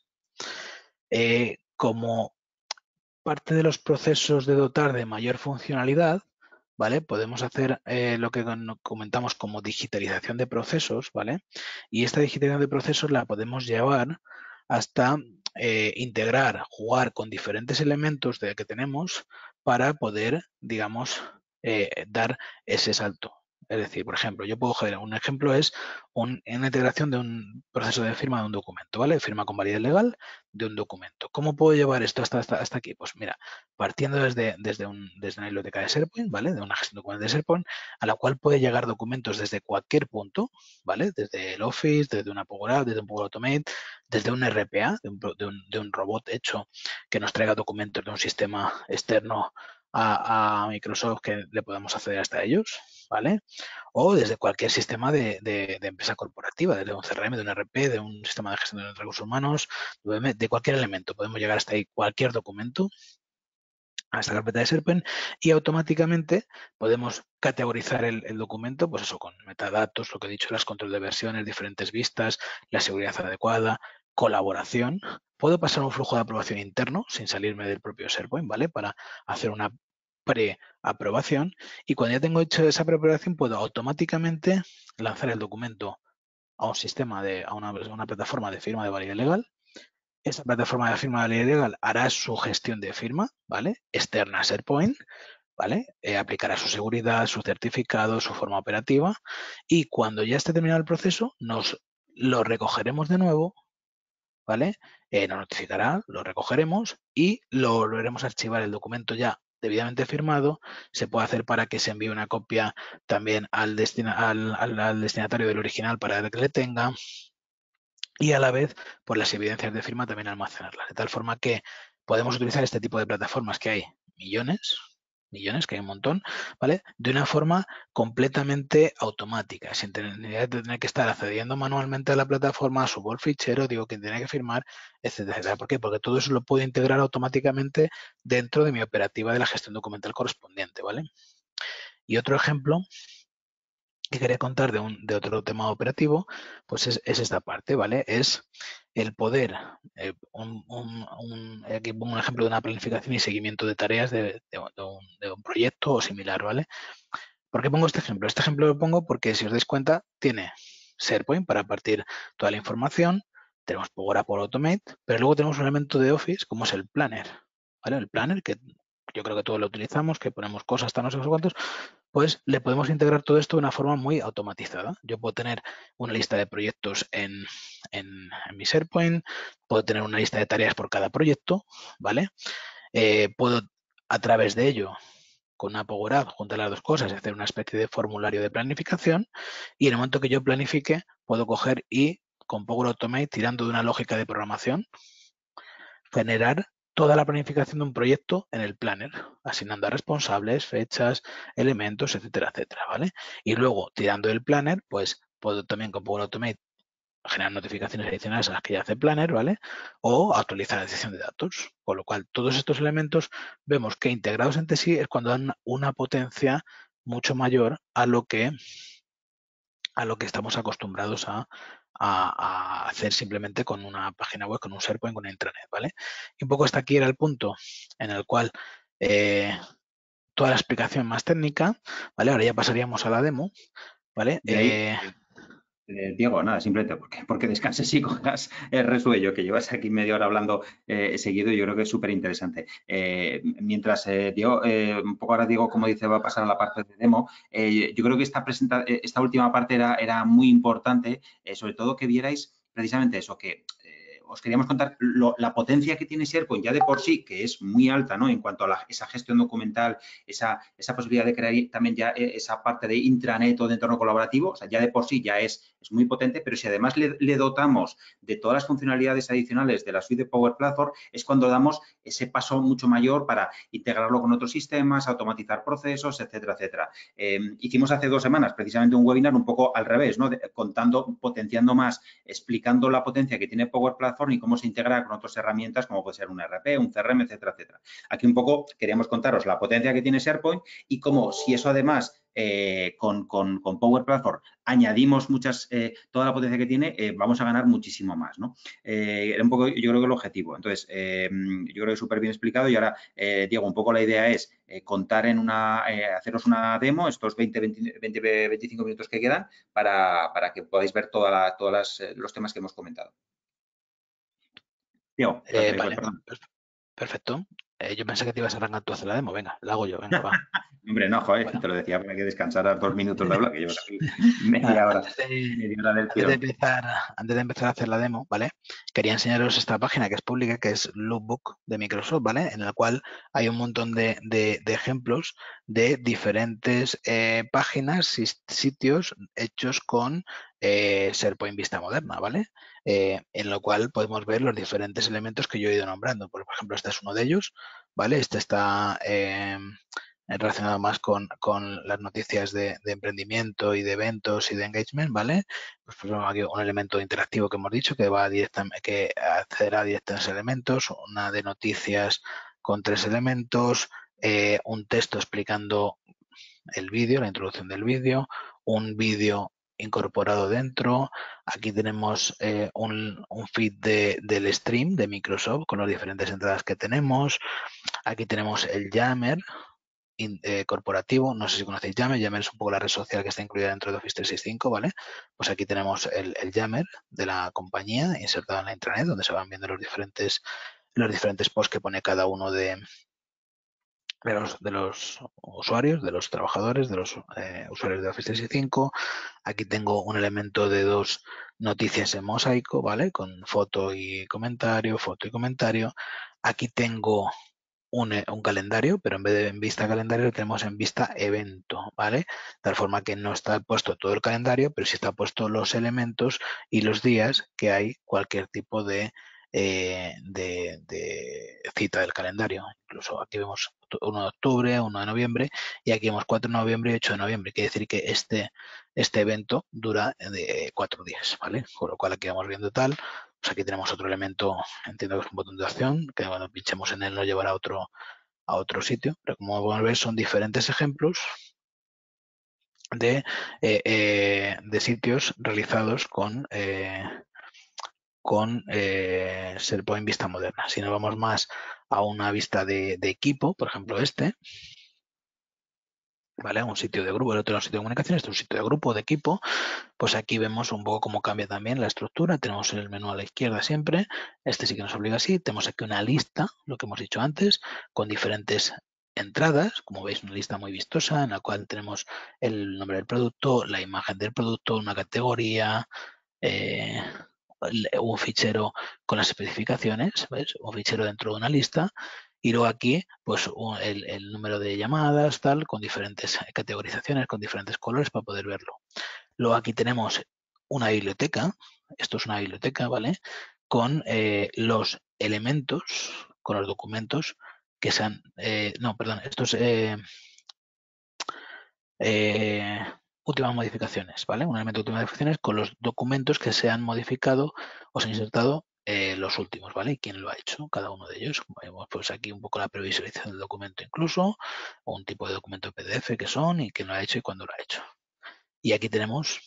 Eh, como parte de los procesos de dotar de mayor funcionalidad, ¿vale? Podemos hacer eh, lo que comentamos como digitalización de procesos, ¿vale? Y esta digitalización de procesos la podemos llevar hasta eh, integrar, jugar con diferentes elementos de, que tenemos para poder, digamos, eh, dar ese salto. Es decir, por ejemplo, yo puedo generar un ejemplo es un, una integración de un proceso de firma de un documento, ¿vale? Firma con validez legal de un documento. ¿Cómo puedo llevar esto hasta, hasta, hasta aquí? Pues mira, partiendo desde, desde, un, desde una biblioteca de SharePoint, ¿vale? De una gestión de documentos de SharePoint, a la cual puede llegar documentos desde cualquier punto, ¿vale? Desde el Office, desde una Power App, desde un Power Automate, desde un R P A, de un, de un, de un robot hecho que nos traiga documentos de un sistema externo a, a Microsoft que le podamos acceder hasta ellos, ¿vale? O desde cualquier sistema de, de, de empresa corporativa, desde un C R M, de un R P, de un sistema de gestión de recursos humanos, de cualquier elemento. Podemos llegar hasta ahí cualquier documento, a esta carpeta de SharePoint y automáticamente podemos categorizar el, el documento, pues eso, con metadatos, lo que he dicho, las control de versiones, diferentes vistas, la seguridad adecuada, colaboración. Puedo pasar un flujo de aprobación interno sin salirme del propio SharePoint, ¿vale? Para hacer una pre aprobación, y cuando ya tengo hecho esa preparación puedo automáticamente lanzar el documento a un sistema, de, a una, a una plataforma de firma de validez legal. Esa plataforma de firma de validez legal hará su gestión de firma, ¿vale? Externa a SharePoint, ¿vale? Eh, aplicará su seguridad, su certificado, su forma operativa, y cuando ya esté terminado el proceso, nos lo recogeremos de nuevo, ¿vale? Eh, nos notificará, lo recogeremos y lo volveremos a archivar el documento ya debidamente firmado. Se puede hacer para que se envíe una copia también al, destina al, al, al destinatario del original para que le tenga, y a la vez, por las evidencias de firma también almacenarlas. De tal forma que podemos utilizar este tipo de plataformas, que hay millones, millones, que hay un montón, ¿vale? De una forma completamente automática, sin tener necesidad de tener que estar accediendo manualmente a la plataforma, subo el fichero, digo quién tiene que firmar, etcétera, etcétera. ¿Por qué? Porque todo eso lo puedo integrar automáticamente dentro de mi operativa de la gestión documental correspondiente, ¿vale? Y otro ejemplo que quería contar de, un, de otro tema operativo, pues es, es esta parte, ¿vale? Es el poder, eh, un, un, un, aquí pongo un ejemplo de una planificación y seguimiento de tareas de, de, de, un, de un proyecto o similar, ¿vale? ¿Por qué pongo este ejemplo? Este ejemplo lo pongo porque, si os dais cuenta, tiene SharePoint para partir toda la información, tenemos Power Apps Automate, pero luego tenemos un elemento de Office como es el Planner, ¿vale? El Planner, que yo creo que todos lo utilizamos, que ponemos cosas hasta no sé cuántos, pues le podemos integrar todo esto de una forma muy automatizada. Yo puedo tener una lista de proyectos en, en, en mi SharePoint, puedo tener una lista de tareas por cada proyecto, ¿vale? Eh, puedo, a través de ello, con una Power App, juntar las dos cosas y hacer una especie de formulario de planificación, y en el momento que yo planifique, puedo coger y, con Power Automate, tirando de una lógica de programación, generar toda la planificación de un proyecto en el planner, asignando a responsables, fechas, elementos, etcétera, etcétera, ¿vale? Y luego, tirando del planner, pues puedo también con Power Automate generar notificaciones adicionales a las que ya hace Planner, ¿vale? O actualizar la sección de datos. Con lo cual, todos estos elementos vemos que integrados entre sí es cuando dan una potencia mucho mayor a lo que, a lo que estamos acostumbrados a, a, a hacer simplemente con una página web, con un SharePoint, con una intranet, ¿vale? Y un poco hasta aquí era el punto en el cual eh, toda la explicación más técnica, ¿vale? Ahora ya pasaríamos a la demo, ¿vale? De ahí, Eh, Eh, Diego, nada, simplemente porque, porque descanses y cojas el resuello, que llevas aquí media hora hablando eh, seguido y yo creo que es súper interesante. Eh, mientras eh, Diego, eh, un poco ahora Diego, como dice, va a pasar a la parte de demo, eh, yo creo que esta, presenta, esta última parte era, era muy importante, eh, sobre todo que vierais precisamente eso, que eh, os queríamos contar lo, la potencia que tiene SharePoint ya de por sí, que es muy alta, ¿no? En cuanto a la, esa gestión documental, esa, esa posibilidad de crear también ya esa parte de intranet o de entorno colaborativo, o sea, ya de por sí ya es es muy potente, pero si además le, le, dotamos de todas las funcionalidades adicionales de la suite de Power Platform, es cuando damos ese paso mucho mayor para integrarlo con otros sistemas, automatizar procesos, etcétera, etcétera. Eh, hicimos hace dos semanas precisamente un webinar un poco al revés, ¿no? De, contando, potenciando más, explicando la potencia que tiene Power Platform y cómo se integra con otras herramientas como puede ser un R P, un C R M, etcétera, etcétera. Aquí un poco queríamos contaros la potencia que tiene SharePoint y cómo, si eso además eh, con, con, con Power Platform añadimos muchas, eh, toda la potencia que tiene, eh, vamos a ganar muchísimo más, ¿no? Eh, era un poco, yo creo que el objetivo. Entonces, eh, yo creo que súper bien explicado y ahora, eh, Diego, un poco la idea es eh, contar en una, eh, haceros una demo, estos veinte, veinte, veinticinco minutos que quedan, para, para que podáis ver todos la, los temas que hemos comentado. Diego, eh, vale, perdón. perfecto. Eh, yo pensé que te ibas a arrancar tú a hacer la demo. Venga, la hago yo, venga, va. Hombre, no, joder, Bueno. te lo decía para que descansaras dos minutos de hablar, que llevas aquí media Nada, hora, antes de, media hora del antes de tirón. empezar, antes de empezar a hacer la demo, ¿vale? Quería enseñaros esta página que es pública, que es Lookbook de Microsoft, ¿vale? En la cual hay un montón de, de, de ejemplos de diferentes eh, páginas y sitios hechos con eh, SharePoint Vista Moderna, ¿vale? Eh, en lo cual podemos ver los diferentes elementos que yo he ido nombrando. Por ejemplo, este es uno de ellos, ¿vale? Este está eh, relacionado más con, con las noticias de, de emprendimiento y de eventos y de engagement, ¿vale? Pues, pues aquí un elemento interactivo que hemos dicho que va directamente, que accederá directamente a esos elementos, una de noticias con tres elementos, eh, un texto explicando el vídeo, la introducción del vídeo, un vídeo incorporado dentro. Aquí tenemos eh, un, un feed de, del stream de Microsoft con las diferentes entradas que tenemos. Aquí tenemos el Yammer, in, eh, corporativo. No sé si conocéis Yammer. Yammer es un poco la red social que está incluida dentro de Office trescientos sesenta y cinco, ¿vale? Pues aquí tenemos el, el Yammer de la compañía insertado en la intranet, donde se van viendo los diferentes, los diferentes posts que pone cada uno de, de los, de los usuarios, de los trabajadores, de los eh, usuarios de Office trescientos sesenta y cinco. Aquí tengo un elemento de dos noticias en mosaico, ¿vale? Con foto y comentario, foto y comentario. Aquí tengo un, un calendario, pero en vez de en vista calendario lo tenemos en vista evento, ¿vale? De tal forma que no está puesto todo el calendario, pero sí está puesto los elementos y los días que hay cualquier tipo de, eh, de, de cita del calendario. Incluso aquí vemos uno de octubre, uno de noviembre, y aquí vemos cuatro de noviembre y ocho de noviembre. Quiere decir que este, este evento dura de cuatro días, ¿vale? Con lo cual aquí vamos viendo tal. Pues aquí tenemos otro elemento, entiendo que es un botón de acción, que cuando pinchemos en él nos llevará a otro, a otro sitio. Pero como podemos ver son diferentes ejemplos de, eh, eh, de sitios realizados con, eh, con eh, SharePoint vista moderna. Si nos vamos más a una vista de, de equipo, por ejemplo este, ¿vale? Un sitio de grupo, el otro es un sitio de comunicación, este es un sitio de grupo, de equipo. Pues aquí vemos un poco cómo cambia también la estructura. Tenemos el menú a la izquierda siempre. Este sí que nos obliga así. Tenemos aquí una lista, lo que hemos dicho antes, con diferentes entradas. Como veis, una lista muy vistosa en la cual tenemos el nombre del producto, la imagen del producto, una categoría, eh, un fichero con las especificaciones, ¿ves? Un fichero dentro de una lista. Y luego aquí, pues un, el, el número de llamadas, tal, con diferentes categorizaciones, con diferentes colores para poder verlo. Luego aquí tenemos una biblioteca, esto es una biblioteca, ¿vale? Con eh, los elementos, con los documentos que sean, eh, no, perdón, esto es eh, eh, últimas modificaciones, ¿vale? Un elemento de últimas modificaciones con los documentos que se han modificado o se han insertado eh, los últimos, ¿vale? ¿Y quién lo ha hecho? Cada uno de ellos. Como vemos, pues aquí un poco la previsualización del documento incluso, o un tipo de documento P D F que son y quién lo ha hecho y cuándo lo ha hecho. Y aquí tenemos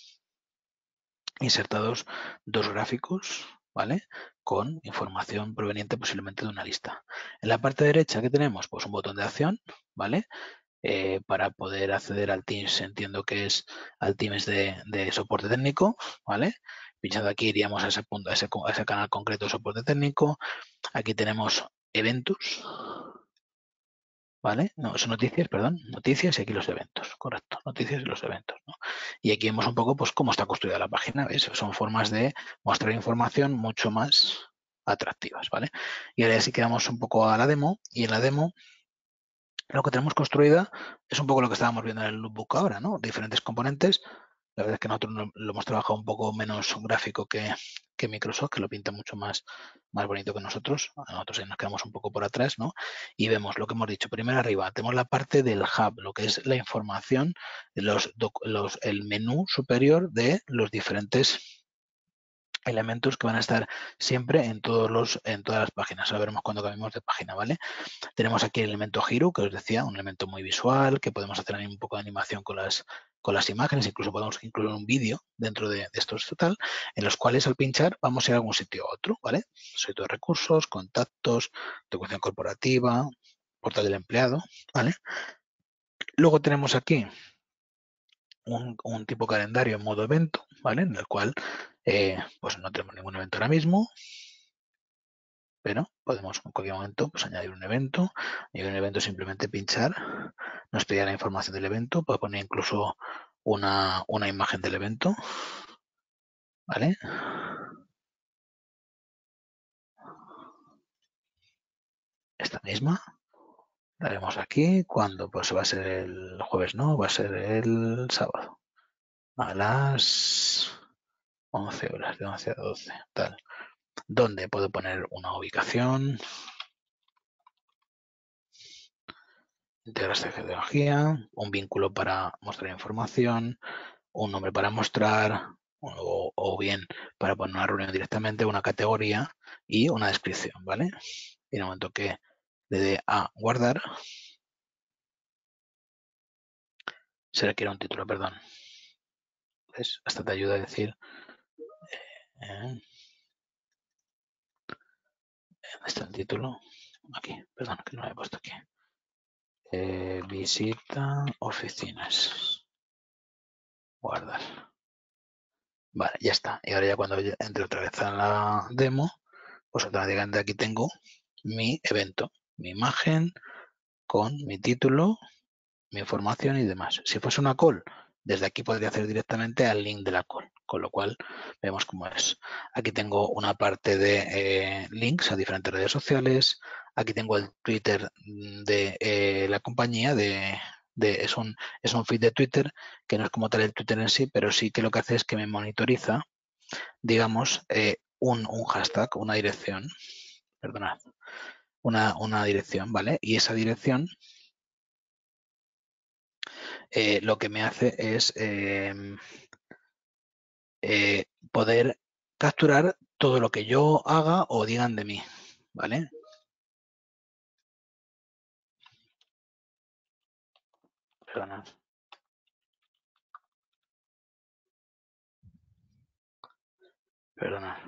insertados dos gráficos, ¿vale? Con información proveniente posiblemente de una lista. En la parte derecha, ¿qué tenemos? Pues un botón de acción, ¿vale? Eh, para poder acceder al Teams, entiendo que es al Teams de, de soporte técnico, ¿vale? Pinchando aquí iríamos a ese punto, a ese, a ese canal concreto de soporte técnico. Aquí tenemos eventos, ¿vale? No, son noticias, perdón, noticias y aquí los eventos, correcto, noticias y los eventos, ¿no? Y aquí vemos un poco pues cómo está construida la página, ¿ves? Son formas de mostrar información mucho más atractivas, ¿vale? Y ahora sí quedamos un poco a la demo, y en la demo lo que tenemos construida es un poco lo que estábamos viendo en el lookbook ahora, ¿no? Diferentes componentes. La verdad es que nosotros lo hemos trabajado un poco menos gráfico que, que Microsoft, que lo pinta mucho más, más bonito que nosotros. Nosotros nos quedamos un poco por atrás, ¿no? Y vemos lo que hemos dicho. Primero arriba tenemos la parte del hub, lo que es la información, los, los, el menú superior de los diferentes elementos que van a estar siempre en todos los en todas las páginas. Ahora veremos cuando cambiemos de página, ¿vale? Tenemos aquí el elemento giro, que os decía, un elemento muy visual, que podemos hacer un poco de animación con las, con las imágenes, incluso podemos incluir un vídeo dentro de, de estos total, en los cuales al pinchar vamos a ir a algún sitio a otro, ¿vale? Sitio de recursos, contactos, documentación corporativa, portal del empleado, ¿vale? Luego tenemos aquí un, un tipo calendario en modo evento, ¿vale? En el cual eh, pues no tenemos ningún evento ahora mismo, pero podemos en cualquier momento pues, añadir un evento. Y un evento simplemente pinchar, nos pedirá la información del evento, puedo poner incluso una, una imagen del evento, ¿vale? Esta misma, la haremos aquí, cuando pues va a ser el jueves, no, va a ser el sábado, a las once horas, de once a doce, tal. Donde puedo poner una ubicación, integrar esta tecnología, un vínculo para mostrar información, un nombre para mostrar, o, o bien para poner una reunión directamente, una categoría y una descripción, ¿vale? Y en el momento que le dé a guardar, se requiere un título, perdón. ¿Ves? Hasta te ayuda a decir eh, ¿dónde está el título? Aquí, perdón, que no lo he puesto aquí. Eh, visita oficinas. Guardar. Vale, ya está. Y ahora ya cuando entre otra vez a la demo, pues automáticamente aquí tengo mi evento, mi imagen con mi título, mi información y demás. Si fuese una call, desde aquí podría hacer directamente al link de la call, con lo cual vemos cómo es. Aquí tengo una parte de eh, links a diferentes redes sociales. Aquí tengo el Twitter de eh, la compañía, de, de, es, un, es un feed de Twitter, que no es como tal el Twitter en sí, pero sí que lo que hace es que me monitoriza, digamos, eh, un, un hashtag, una dirección, perdonad, una, una dirección, ¿vale? Y esa dirección eh, lo que me hace es eh, eh, poder capturar todo lo que yo haga o digan de mí, ¿vale? Perdonad. Perdonad.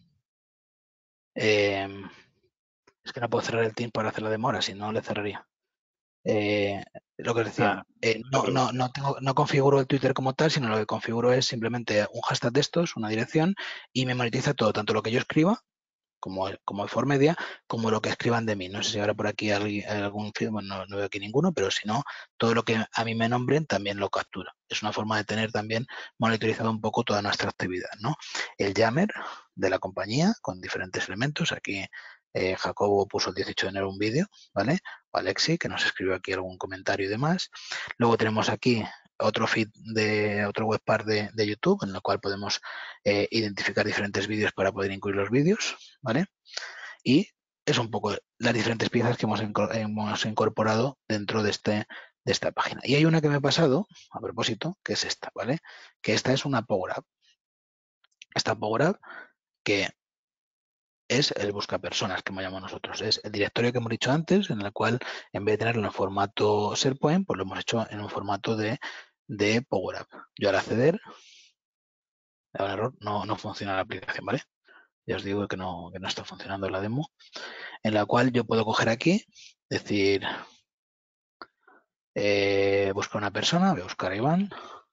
Eh, es que no puedo cerrar el Teams para hacer la demora, si no le cerraría. Eh, lo que os decía, Ah, eh, no, no, no, tengo, no configuro el Twitter como tal, sino lo que configuro es simplemente un hashtag de estos, una dirección, y me monetiza todo, tanto lo que yo escriba, como, como For Media, como lo que escriban de mí. No sé si ahora por aquí hay algún feed, bueno, no, no veo aquí ninguno, pero si no, todo lo que a mí me nombren también lo captura. Es una forma de tener también monitorizado un poco toda nuestra actividad, ¿no? El Yammer de la compañía con diferentes elementos. Aquí eh, Jacobo puso el dieciocho de enero un vídeo, ¿vale? O Alexi, que nos escribió aquí algún comentario y demás. Luego tenemos aquí otro feed de otro webpar de, de YouTube, en el cual podemos eh, identificar diferentes vídeos para poder incluir los vídeos, ¿vale? Y es un poco las diferentes piezas que hemos, hemos incorporado dentro de, este, de esta página. Y hay una que me he pasado, a propósito, que es esta, ¿vale? Que esta es una Power App. Esta Power App que es el buscapersonas, que llamamos nosotros. Es el directorio que hemos dicho antes, en el cual en vez de tenerlo en formato SharePoint, pues lo hemos hecho en un formato de, de Power App. Yo al acceder, da un error, no, no funciona la aplicación, ¿vale? Ya os digo que no, que no está funcionando la demo, en la cual yo puedo coger aquí, decir, eh, buscar una persona, voy a buscar a Iván,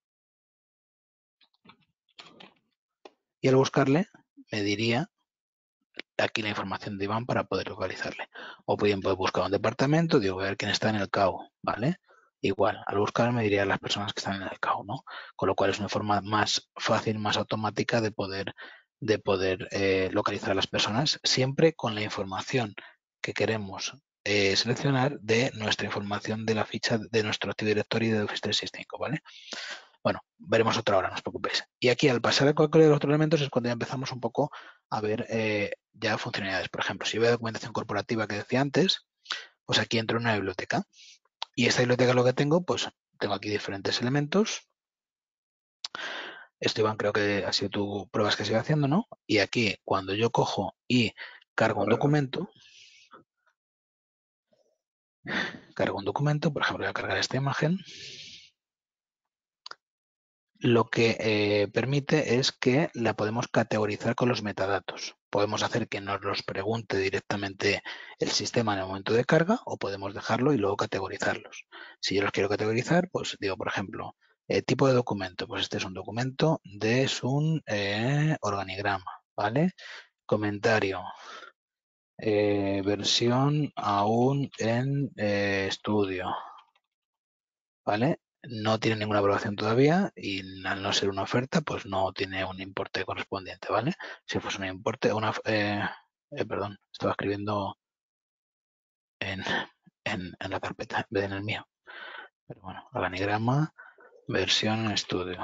y al buscarle me diría aquí la información de Iván para poder localizarle. O bien puedo buscar un departamento, digo, voy a ver quién está en el C A U, ¿vale? Igual, al buscar me diría las personas que están en el C A U, ¿no? Con lo cual es una forma más fácil, más automática de poder, de poder eh, localizar a las personas, siempre con la información que queremos eh, seleccionar de nuestra información de la ficha de nuestro Active Directory de Office trescientos sesenta y cinco, ¿vale? Bueno, veremos otra hora, no os preocupéis. Y aquí al pasar a cualquiera de los otros elementos es cuando ya empezamos un poco a ver eh, ya funcionalidades. Por ejemplo, si veo documentación corporativa que decía antes, pues aquí entro en una biblioteca. Y esta biblioteca lo que tengo, pues tengo aquí diferentes elementos. Esto, Iván, creo que ha sido tu pruebas que sigue haciendo, ¿no? Y aquí, cuando yo cojo y cargo un correcto. documento, cargo un documento, por ejemplo, voy a cargar esta imagen, lo que eh, permite es que la podemos categorizar con los metadatos. Podemos hacer que nos los pregunte directamente el sistema en el momento de carga o podemos dejarlo y luego categorizarlos. Si yo los quiero categorizar, pues digo, por ejemplo, eh, tipo de documento. Pues este es un documento de un eh, organigrama, ¿vale? Comentario. Eh, versión aún en eh, estudio, ¿vale? No tiene ninguna aprobación todavía y al no ser una oferta, pues no tiene un importe correspondiente, ¿vale? Si fuese un importe, una, eh, eh, perdón, estaba escribiendo en, en, en la carpeta en vez de en el mío. Pero bueno, organigrama, versión en estudio.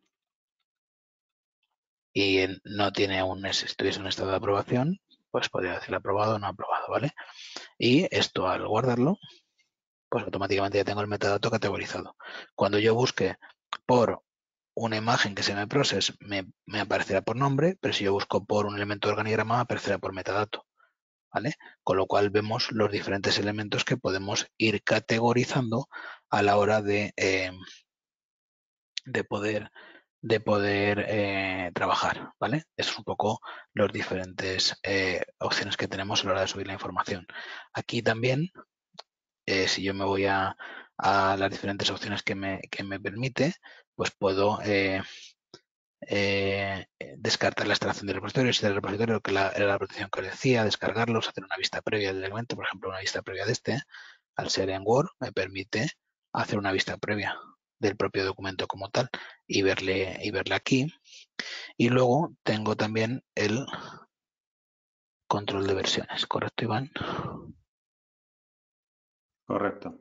Y en, no tiene un, si estuviese en estado de aprobación, pues podría decir aprobado o no aprobado, ¿vale? Y esto al guardarlo, pues automáticamente ya tengo el metadato categorizado. Cuando yo busque por una imagen que se me process, me, me aparecerá por nombre, pero si yo busco por un elemento de organigrama, me aparecerá por metadato, ¿vale? Con lo cual vemos los diferentes elementos que podemos ir categorizando a la hora de, eh, de poder, de poder eh, trabajar, ¿vale? Eso es un poco los diferentes eh, opciones que tenemos a la hora de subir la información. Aquí también eh, si yo me voy a, a las diferentes opciones que me, que me permite, pues puedo eh, eh, descartar la extracción de repositorios del repositorio, que la, era la protección que os decía, descargarlos, hacer una vista previa del elemento, por ejemplo, una vista previa de este, al ser en Word, me permite hacer una vista previa del propio documento como tal y verle, y verle aquí. Y luego tengo también el control de versiones, ¿correcto, Iván? Correcto.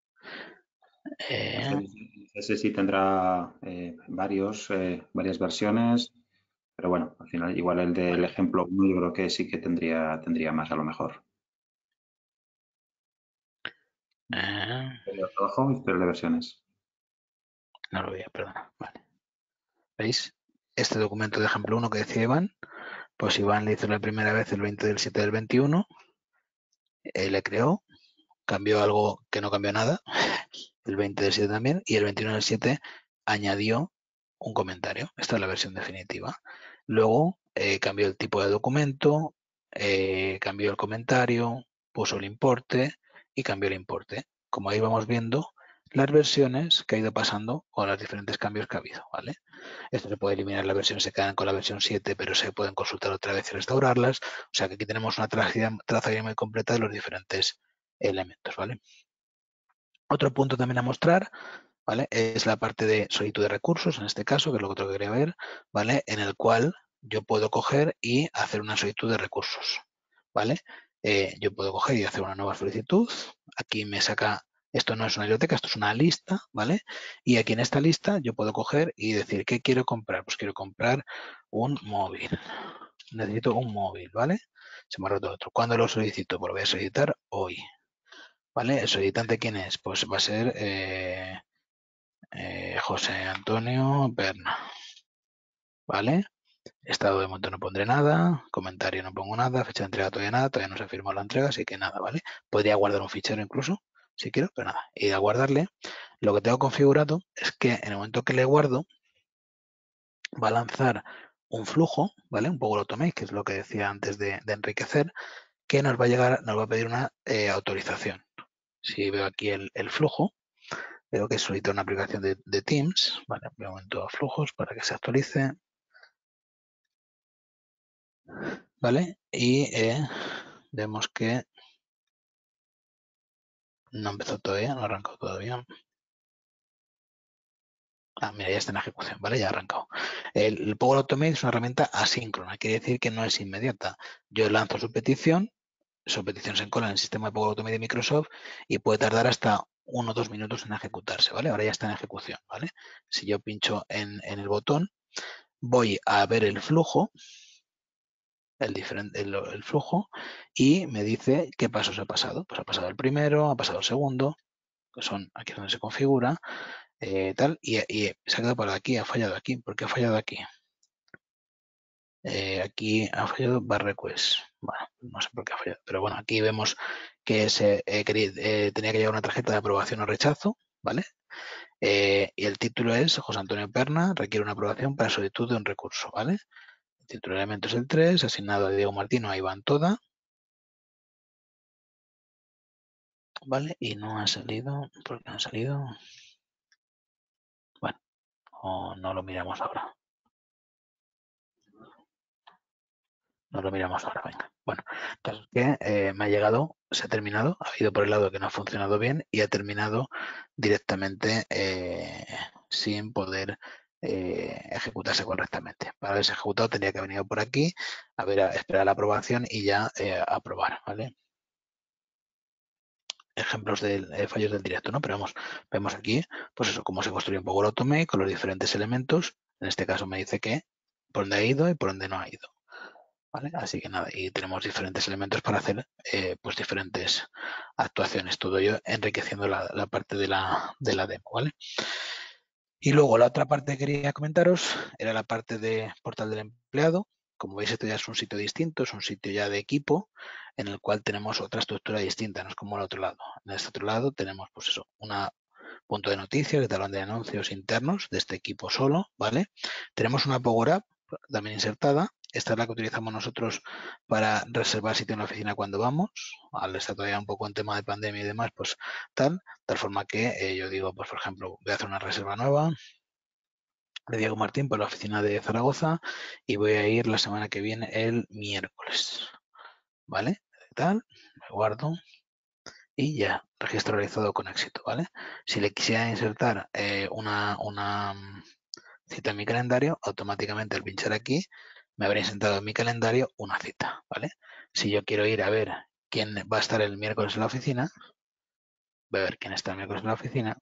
Eh, Este, ese sí tendrá eh, varios, eh, varias versiones, pero bueno, al final igual el del ejemplo uno yo creo que sí que tendría, tendría más a lo mejor. eh, Historia de trabajo, historia de versiones. no lo veía, perdona. Vale. ¿Veis? Este documento de ejemplo uno que decía Iván, pues Iván le hizo la primera vez el veinte del siete del veintiuno, eh, le creó, cambió algo que no cambió nada, el veinte del siete también, y el veintiuno del siete añadió un comentario. Esta es la versión definitiva. Luego eh, cambió el tipo de documento, eh, cambió el comentario, puso el importe y cambió el importe. Como ahí vamos viendo las versiones que ha ido pasando con los diferentes cambios que ha habido, ¿vale? Esto se puede eliminar, las versiones se quedan con la versión siete, pero se pueden consultar otra vez y restaurarlas. O sea que aquí tenemos una trazabilidad muy completa de los diferentes elementos, ¿vale? Otro punto también a mostrar, ¿vale? Es la parte de solicitud de recursos, en este caso, que es lo que otro que quería ver, ¿vale? En el cual yo puedo coger y hacer una solicitud de recursos, ¿vale? Eh, yo puedo coger y hacer una nueva solicitud. Aquí me saca, esto no es una biblioteca, esto es una lista, ¿vale? Y aquí en esta lista yo puedo coger y decir, ¿qué quiero comprar? Pues quiero comprar un móvil. Necesito un móvil, ¿vale? Se me ha roto otro. ¿Cuándo lo solicito? Pues lo voy a solicitar hoy, ¿vale? ¿El solicitante quién es? Pues va a ser eh, eh, José Antonio Berna, ¿vale? Estado de monto no pondré nada, comentario no pongo nada, fecha de entrega todavía nada, todavía no se ha firmado la entrega, así que nada, ¿vale? Podría guardar un fichero incluso, si quiero, pero nada. Y a guardarle, lo que tengo configurado es que en el momento que le guardo, va a lanzar un flujo, ¿vale? Un Power Automate, que es lo que decía antes de, de enriquecer, que nos va a llegar, nos va a pedir una eh, autorización. Si veo aquí el, el flujo, veo que solicita una aplicación de, de Teams, ¿vale? Un momento a flujos para que se actualice, ¿vale? Y eh, vemos que no empezó todavía, no ha arrancado todavía. Ah, mira, ya está en ejecución, ¿vale? Ya ha arrancado. El, el Power Automate es una herramienta asíncrona, quiere decir que no es inmediata. Yo lanzo su petición, su petición se encola en el sistema de Power Automate de Microsoft y puede tardar hasta uno o dos minutos en ejecutarse, ¿vale? Ahora ya está en ejecución, ¿vale? Si yo pincho en, en el botón, voy a ver el flujo, el, diferente, el, el flujo, y me dice qué pasos ha pasado. Pues ha pasado el primero, ha pasado el segundo, que son aquí donde se configura, eh, tal, y, y se ha quedado por aquí, ha fallado aquí. ¿Por qué ha fallado aquí? Eh, aquí ha fallado bar request. Bueno, no sé por qué ha fallado, pero bueno, aquí vemos que se, eh, quería, eh, tenía que llegar una tarjeta de aprobación o rechazo, ¿vale? Eh, y el título es José Antonio Perna, requiere una aprobación para solicitud de un recurso, ¿vale? El título de elemento es el tres, asignado a Diego Martino, ahí van toda, ¿vale? Y no ha salido, ¿por qué no ha salido? Bueno, o no lo miramos ahora. No lo miramos ahora, venga. Bueno, entonces que eh, me ha llegado, se ha terminado, ha ido por el lado que no ha funcionado bien y ha terminado directamente eh, sin poder eh, ejecutarse correctamente. Para haberse ejecutado tendría que haber venido por aquí, a ver, a esperar la aprobación y ya eh, aprobar, ¿vale? Ejemplos de eh, fallos del directo, ¿no? Pero vamos, vemos aquí, pues eso, cómo se construye un Power Automate con los diferentes elementos. En este caso me dice que por dónde ha ido y por dónde no ha ido. ¿Vale? Así que nada, y tenemos diferentes elementos para hacer eh, pues diferentes actuaciones, todo ello enriqueciendo la, la parte de la, de la demo, ¿vale? Y luego la otra parte que quería comentaros era la parte de portal del empleado. Como veis, esto ya es un sitio distinto, es un sitio ya de equipo en el cual tenemos otra estructura distinta, no es como el otro lado. En este otro lado tenemos, pues eso, una punto de noticias, que te hablan de anuncios internos de este equipo solo, ¿vale? Tenemos una Power App también insertada esta es la que utilizamos nosotros para reservar sitio en la oficina cuando vamos, al estar todavía un poco en tema de pandemia y demás, pues tal, tal forma que eh, yo digo, pues por ejemplo, voy a hacer una reserva nueva de Diego Martín por la oficina de Zaragoza y voy a ir la semana que viene el miércoles, ¿vale? Tal, me guardo y ya, registro realizado con éxito, ¿vale? Si le quisiera insertar eh, una, una mm, cita en mi calendario, automáticamente al pinchar aquí me habrá insertado en mi calendario una cita, ¿vale? Si yo quiero ir a ver quién va a estar el miércoles en la oficina, voy a ver quién está el miércoles en la oficina.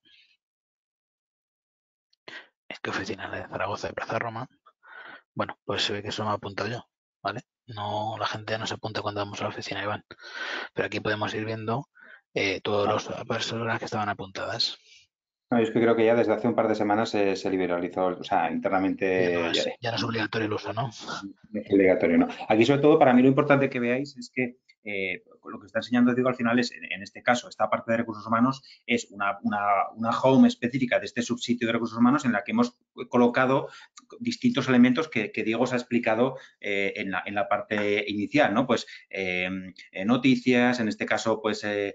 ¿En qué oficina? La de Zaragoza de Plaza Roma. Bueno, pues se ve que eso me ha apuntado yo, ¿vale? No, la gente no se apunta cuando vamos a la oficina, Iván. Pero aquí podemos ir viendo eh, todas las personas que estaban apuntadas. No, yo es que creo que ya desde hace un par de semanas se, se liberalizó, o sea, Ya no internamente ya, es, ya no es obligatorio el uso, ¿no? no es obligatorio, ¿no? Aquí, sobre todo, para mí lo importante que veáis es que eh, lo que está enseñando, digo, al final es, en, en este caso, esta parte de recursos humanos es una, una, una home específica de este subsitio de recursos humanos en la que hemos colocado distintos elementos que, que Diego os ha explicado eh, en, la, en, la, parte inicial, ¿no? Pues eh, noticias, en este caso, pues eh,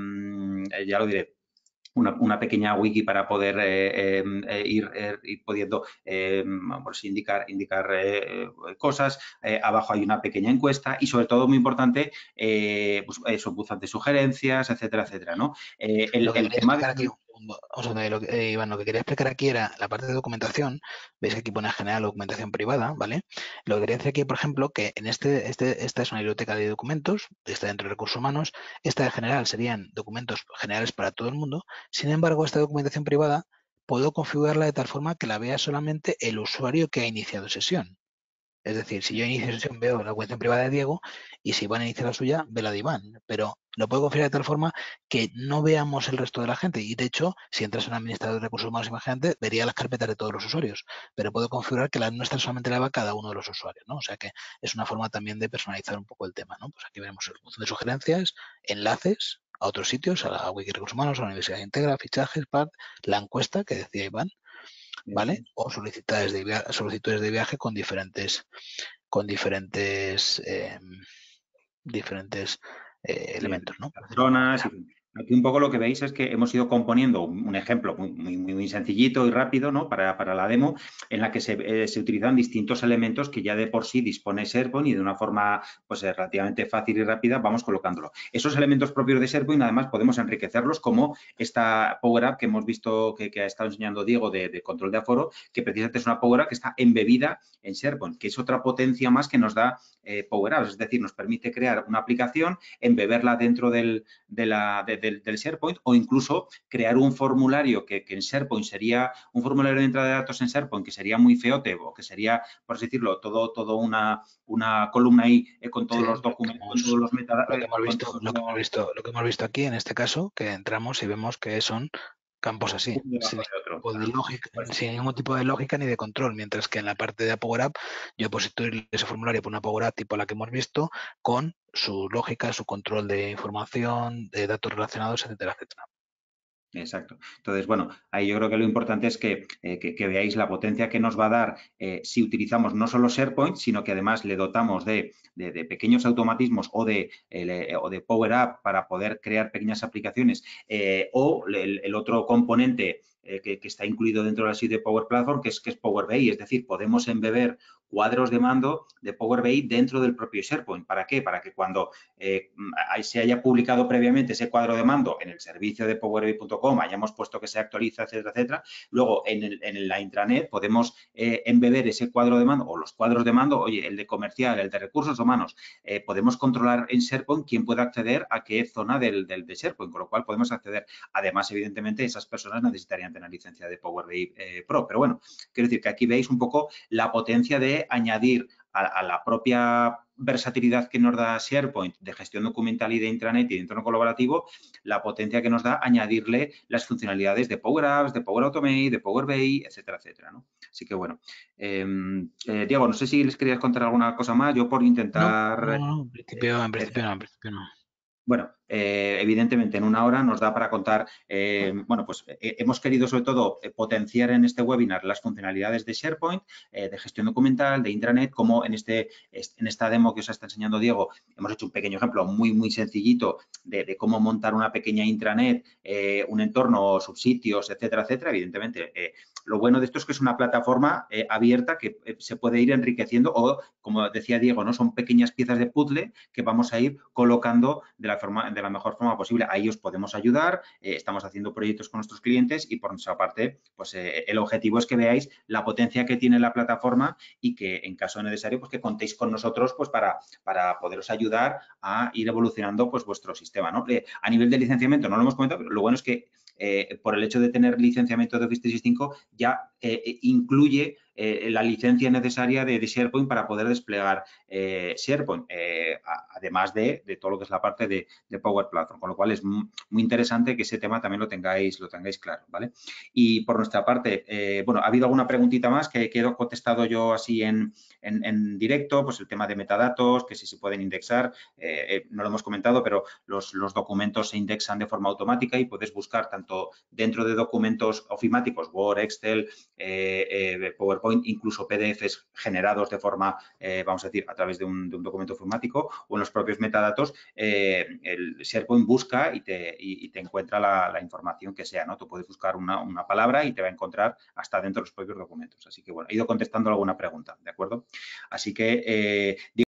eh, ya lo diré, una, una, pequeña wiki para poder eh, eh, ir, eh, ir, pudiendo eh, pues indicar, indicar eh, cosas. Eh, abajo hay una pequeña encuesta y, sobre todo, muy importante, eh, pues eso, buzón de sugerencias, etcétera, etcétera, ¿no? Eh, el, Lo que el quería tema explicar de... aquí, o sea, lo que, eh, Iván, lo que quería explicar aquí era la parte de documentación. Veis que aquí pone general documentación privada, ¿vale? Lo que quería decir aquí, por ejemplo, que en este, este, esta es una biblioteca de documentos, está dentro de recursos humanos. Esta de general serían documentos generales para todo el mundo. Sin embargo, esta documentación privada puedo configurarla de tal forma que la vea solamente el usuario que ha iniciado sesión. Es decir, si yo inicio sesión veo la cuenta privada de Diego y si Iván inicia la suya, ve la de Iván. Pero lo puedo configurar de tal forma que no veamos el resto de la gente. Y de hecho, si entras en un administrador de recursos humanos, imagínate, vería las carpetas de todos los usuarios. Pero puedo configurar que la nuestra solamente la va cada uno de los usuarios, ¿no? O sea que es una forma también de personalizar un poco el tema, ¿no? Pues aquí veremos el buzón de sugerencias, enlaces a otros sitios, a la Wiki Recursos Humanos, a la Universidad de Integra, fichajes, P A D, la encuesta que decía Iván, ¿vale? O solicitudes de viaje, solicitudes de viaje con diferentes, con diferentes, eh, diferentes eh, elementos, ¿no? Por decirlo de alguna Personas. manera. Aquí un poco lo que veis es que hemos ido componiendo un, un ejemplo muy, muy, muy, sencillito y rápido, ¿no? Para, para la demo, en la que se, eh, se, utilizan distintos elementos que ya de por sí dispone SharePoint y de una forma pues, eh, relativamente fácil y rápida vamos colocándolo. Esos elementos propios de SharePoint, además, podemos enriquecerlos como esta Power App que hemos visto que, que ha estado enseñando Diego de, de control de aforo, que precisamente es una Power App que está embebida en SharePoint, que es otra potencia más que nos da eh, Power Apps, es decir, nos permite crear una aplicación, embeberla dentro del, de la, de, del, del SharePoint o incluso crear un formulario que, que en SharePoint sería un formulario de entrada de datos en SharePoint que sería muy feote o que sería, por así decirlo, todo, todo una, una columna ahí eh, con todos Sí, los lo que documentos, con hemos, todos los metadatos. lo que Eh, hemos con visto, todos lo que hemos los, visto, lo que hemos visto aquí en este caso, que entramos y vemos que son campos así, uno debajo sin de ningún otro. tipo de lógica, Pues, sin ningún tipo de lógica ni de control, mientras que en la parte de Power App yo puedo sustituir ese formulario por una Power App tipo la que hemos visto con su lógica, su control de información, de datos relacionados, etcétera, etcétera. exacto. Entonces, bueno, ahí yo creo que lo importante es que, eh, que, que veáis la potencia que nos va a dar eh, si utilizamos no solo SharePoint, sino que además le dotamos de, de, de pequeños automatismos o de, eh, o de Power App para poder crear pequeñas aplicaciones eh, o el, el, otro componente eh, que, que, está incluido dentro de la suite de Power Platform, que es, que es Power B I, es decir, podemos embeber cuadros de mando de Power B I dentro del propio SharePoint. ¿Para qué? Para que cuando eh, se haya publicado previamente ese cuadro de mando en el servicio de power b i punto com, hayamos puesto que se actualiza, etcétera, etcétera, luego en, el, en la intranet podemos eh, embeber ese cuadro de mando o los cuadros de mando, oye, el de comercial, el de recursos humanos, eh, podemos controlar en SharePoint quién puede acceder a qué zona del, del de SharePoint, con lo cual podemos acceder. Además, evidentemente, esas personas necesitarían tener licencia de Power B I eh, Pro, pero bueno, quiero decir que aquí veis un poco la potencia de añadir a, a la propia versatilidad que nos da SharePoint de gestión documental y de intranet y de entorno colaborativo, la potencia que nos da añadirle las funcionalidades de Power Apps, de Power Automate, de Power B I, etcétera, etcétera, ¿no? Así que, bueno. Eh, eh, Diego, no sé si les querías contar alguna cosa más. Yo por No, intentar... no, no, en principio, en Eh, principio no, en principio no. Bueno, eh, evidentemente en una hora nos da para contar, eh, bueno, pues eh, hemos querido sobre todo eh, potenciar en este webinar las funcionalidades de SharePoint, eh, de gestión documental, de intranet, como en, este, en esta demo que os está enseñando Diego, hemos hecho un pequeño ejemplo muy, muy sencillito de, de cómo montar una pequeña intranet, eh, un entorno, subsitios, etcétera, etcétera. Evidentemente, eh, lo bueno de esto es que es una plataforma eh, abierta que eh, se puede ir enriqueciendo o, como decía Diego, ¿no? Son pequeñas piezas de puzzle que vamos a ir colocando de la, forma, de la mejor forma posible. Ahí os podemos ayudar, eh, estamos haciendo proyectos con nuestros clientes y por nuestra parte, pues eh, el objetivo es que veáis la potencia que tiene la plataforma y que en caso necesario, pues que contéis con nosotros pues para, para poderos ayudar a ir evolucionando pues vuestro sistema, ¿no? Eh, a nivel de licenciamiento, no lo hemos comentado, pero lo bueno es que eh, por el hecho de tener licenciamiento de Office trescientos sesenta y cinco ya eh, incluye eh, la licencia necesaria de, de SharePoint para poder desplegar eh, SharePoint, eh, a, además de, de, todo lo que es la parte de, de Power Platform, con lo cual es muy, muy, interesante que ese tema también lo tengáis, lo tengáis claro, ¿vale? Y por nuestra parte, eh, bueno, ha habido alguna preguntita más que quiero contestado yo así en, en, en, directo, pues el tema de metadatos, que si se pueden indexar, eh, eh, no lo hemos comentado, pero los, los documentos se indexan de forma automática y puedes buscar tanto dentro de documentos ofimáticos, Word, Excel, eh, eh, PowerPoint, incluso P D Efes generados de forma, eh, vamos a decir, a través de un, de un documento ofimático o en los propios metadatos, eh, el SharePoint busca y te, y, y te encuentra la, la, información que sea, ¿no? Tú puedes buscar una, una, palabra y te va a encontrar hasta dentro de los propios documentos. Así que, bueno, he ido contestando alguna pregunta, ¿de acuerdo? Así que, eh,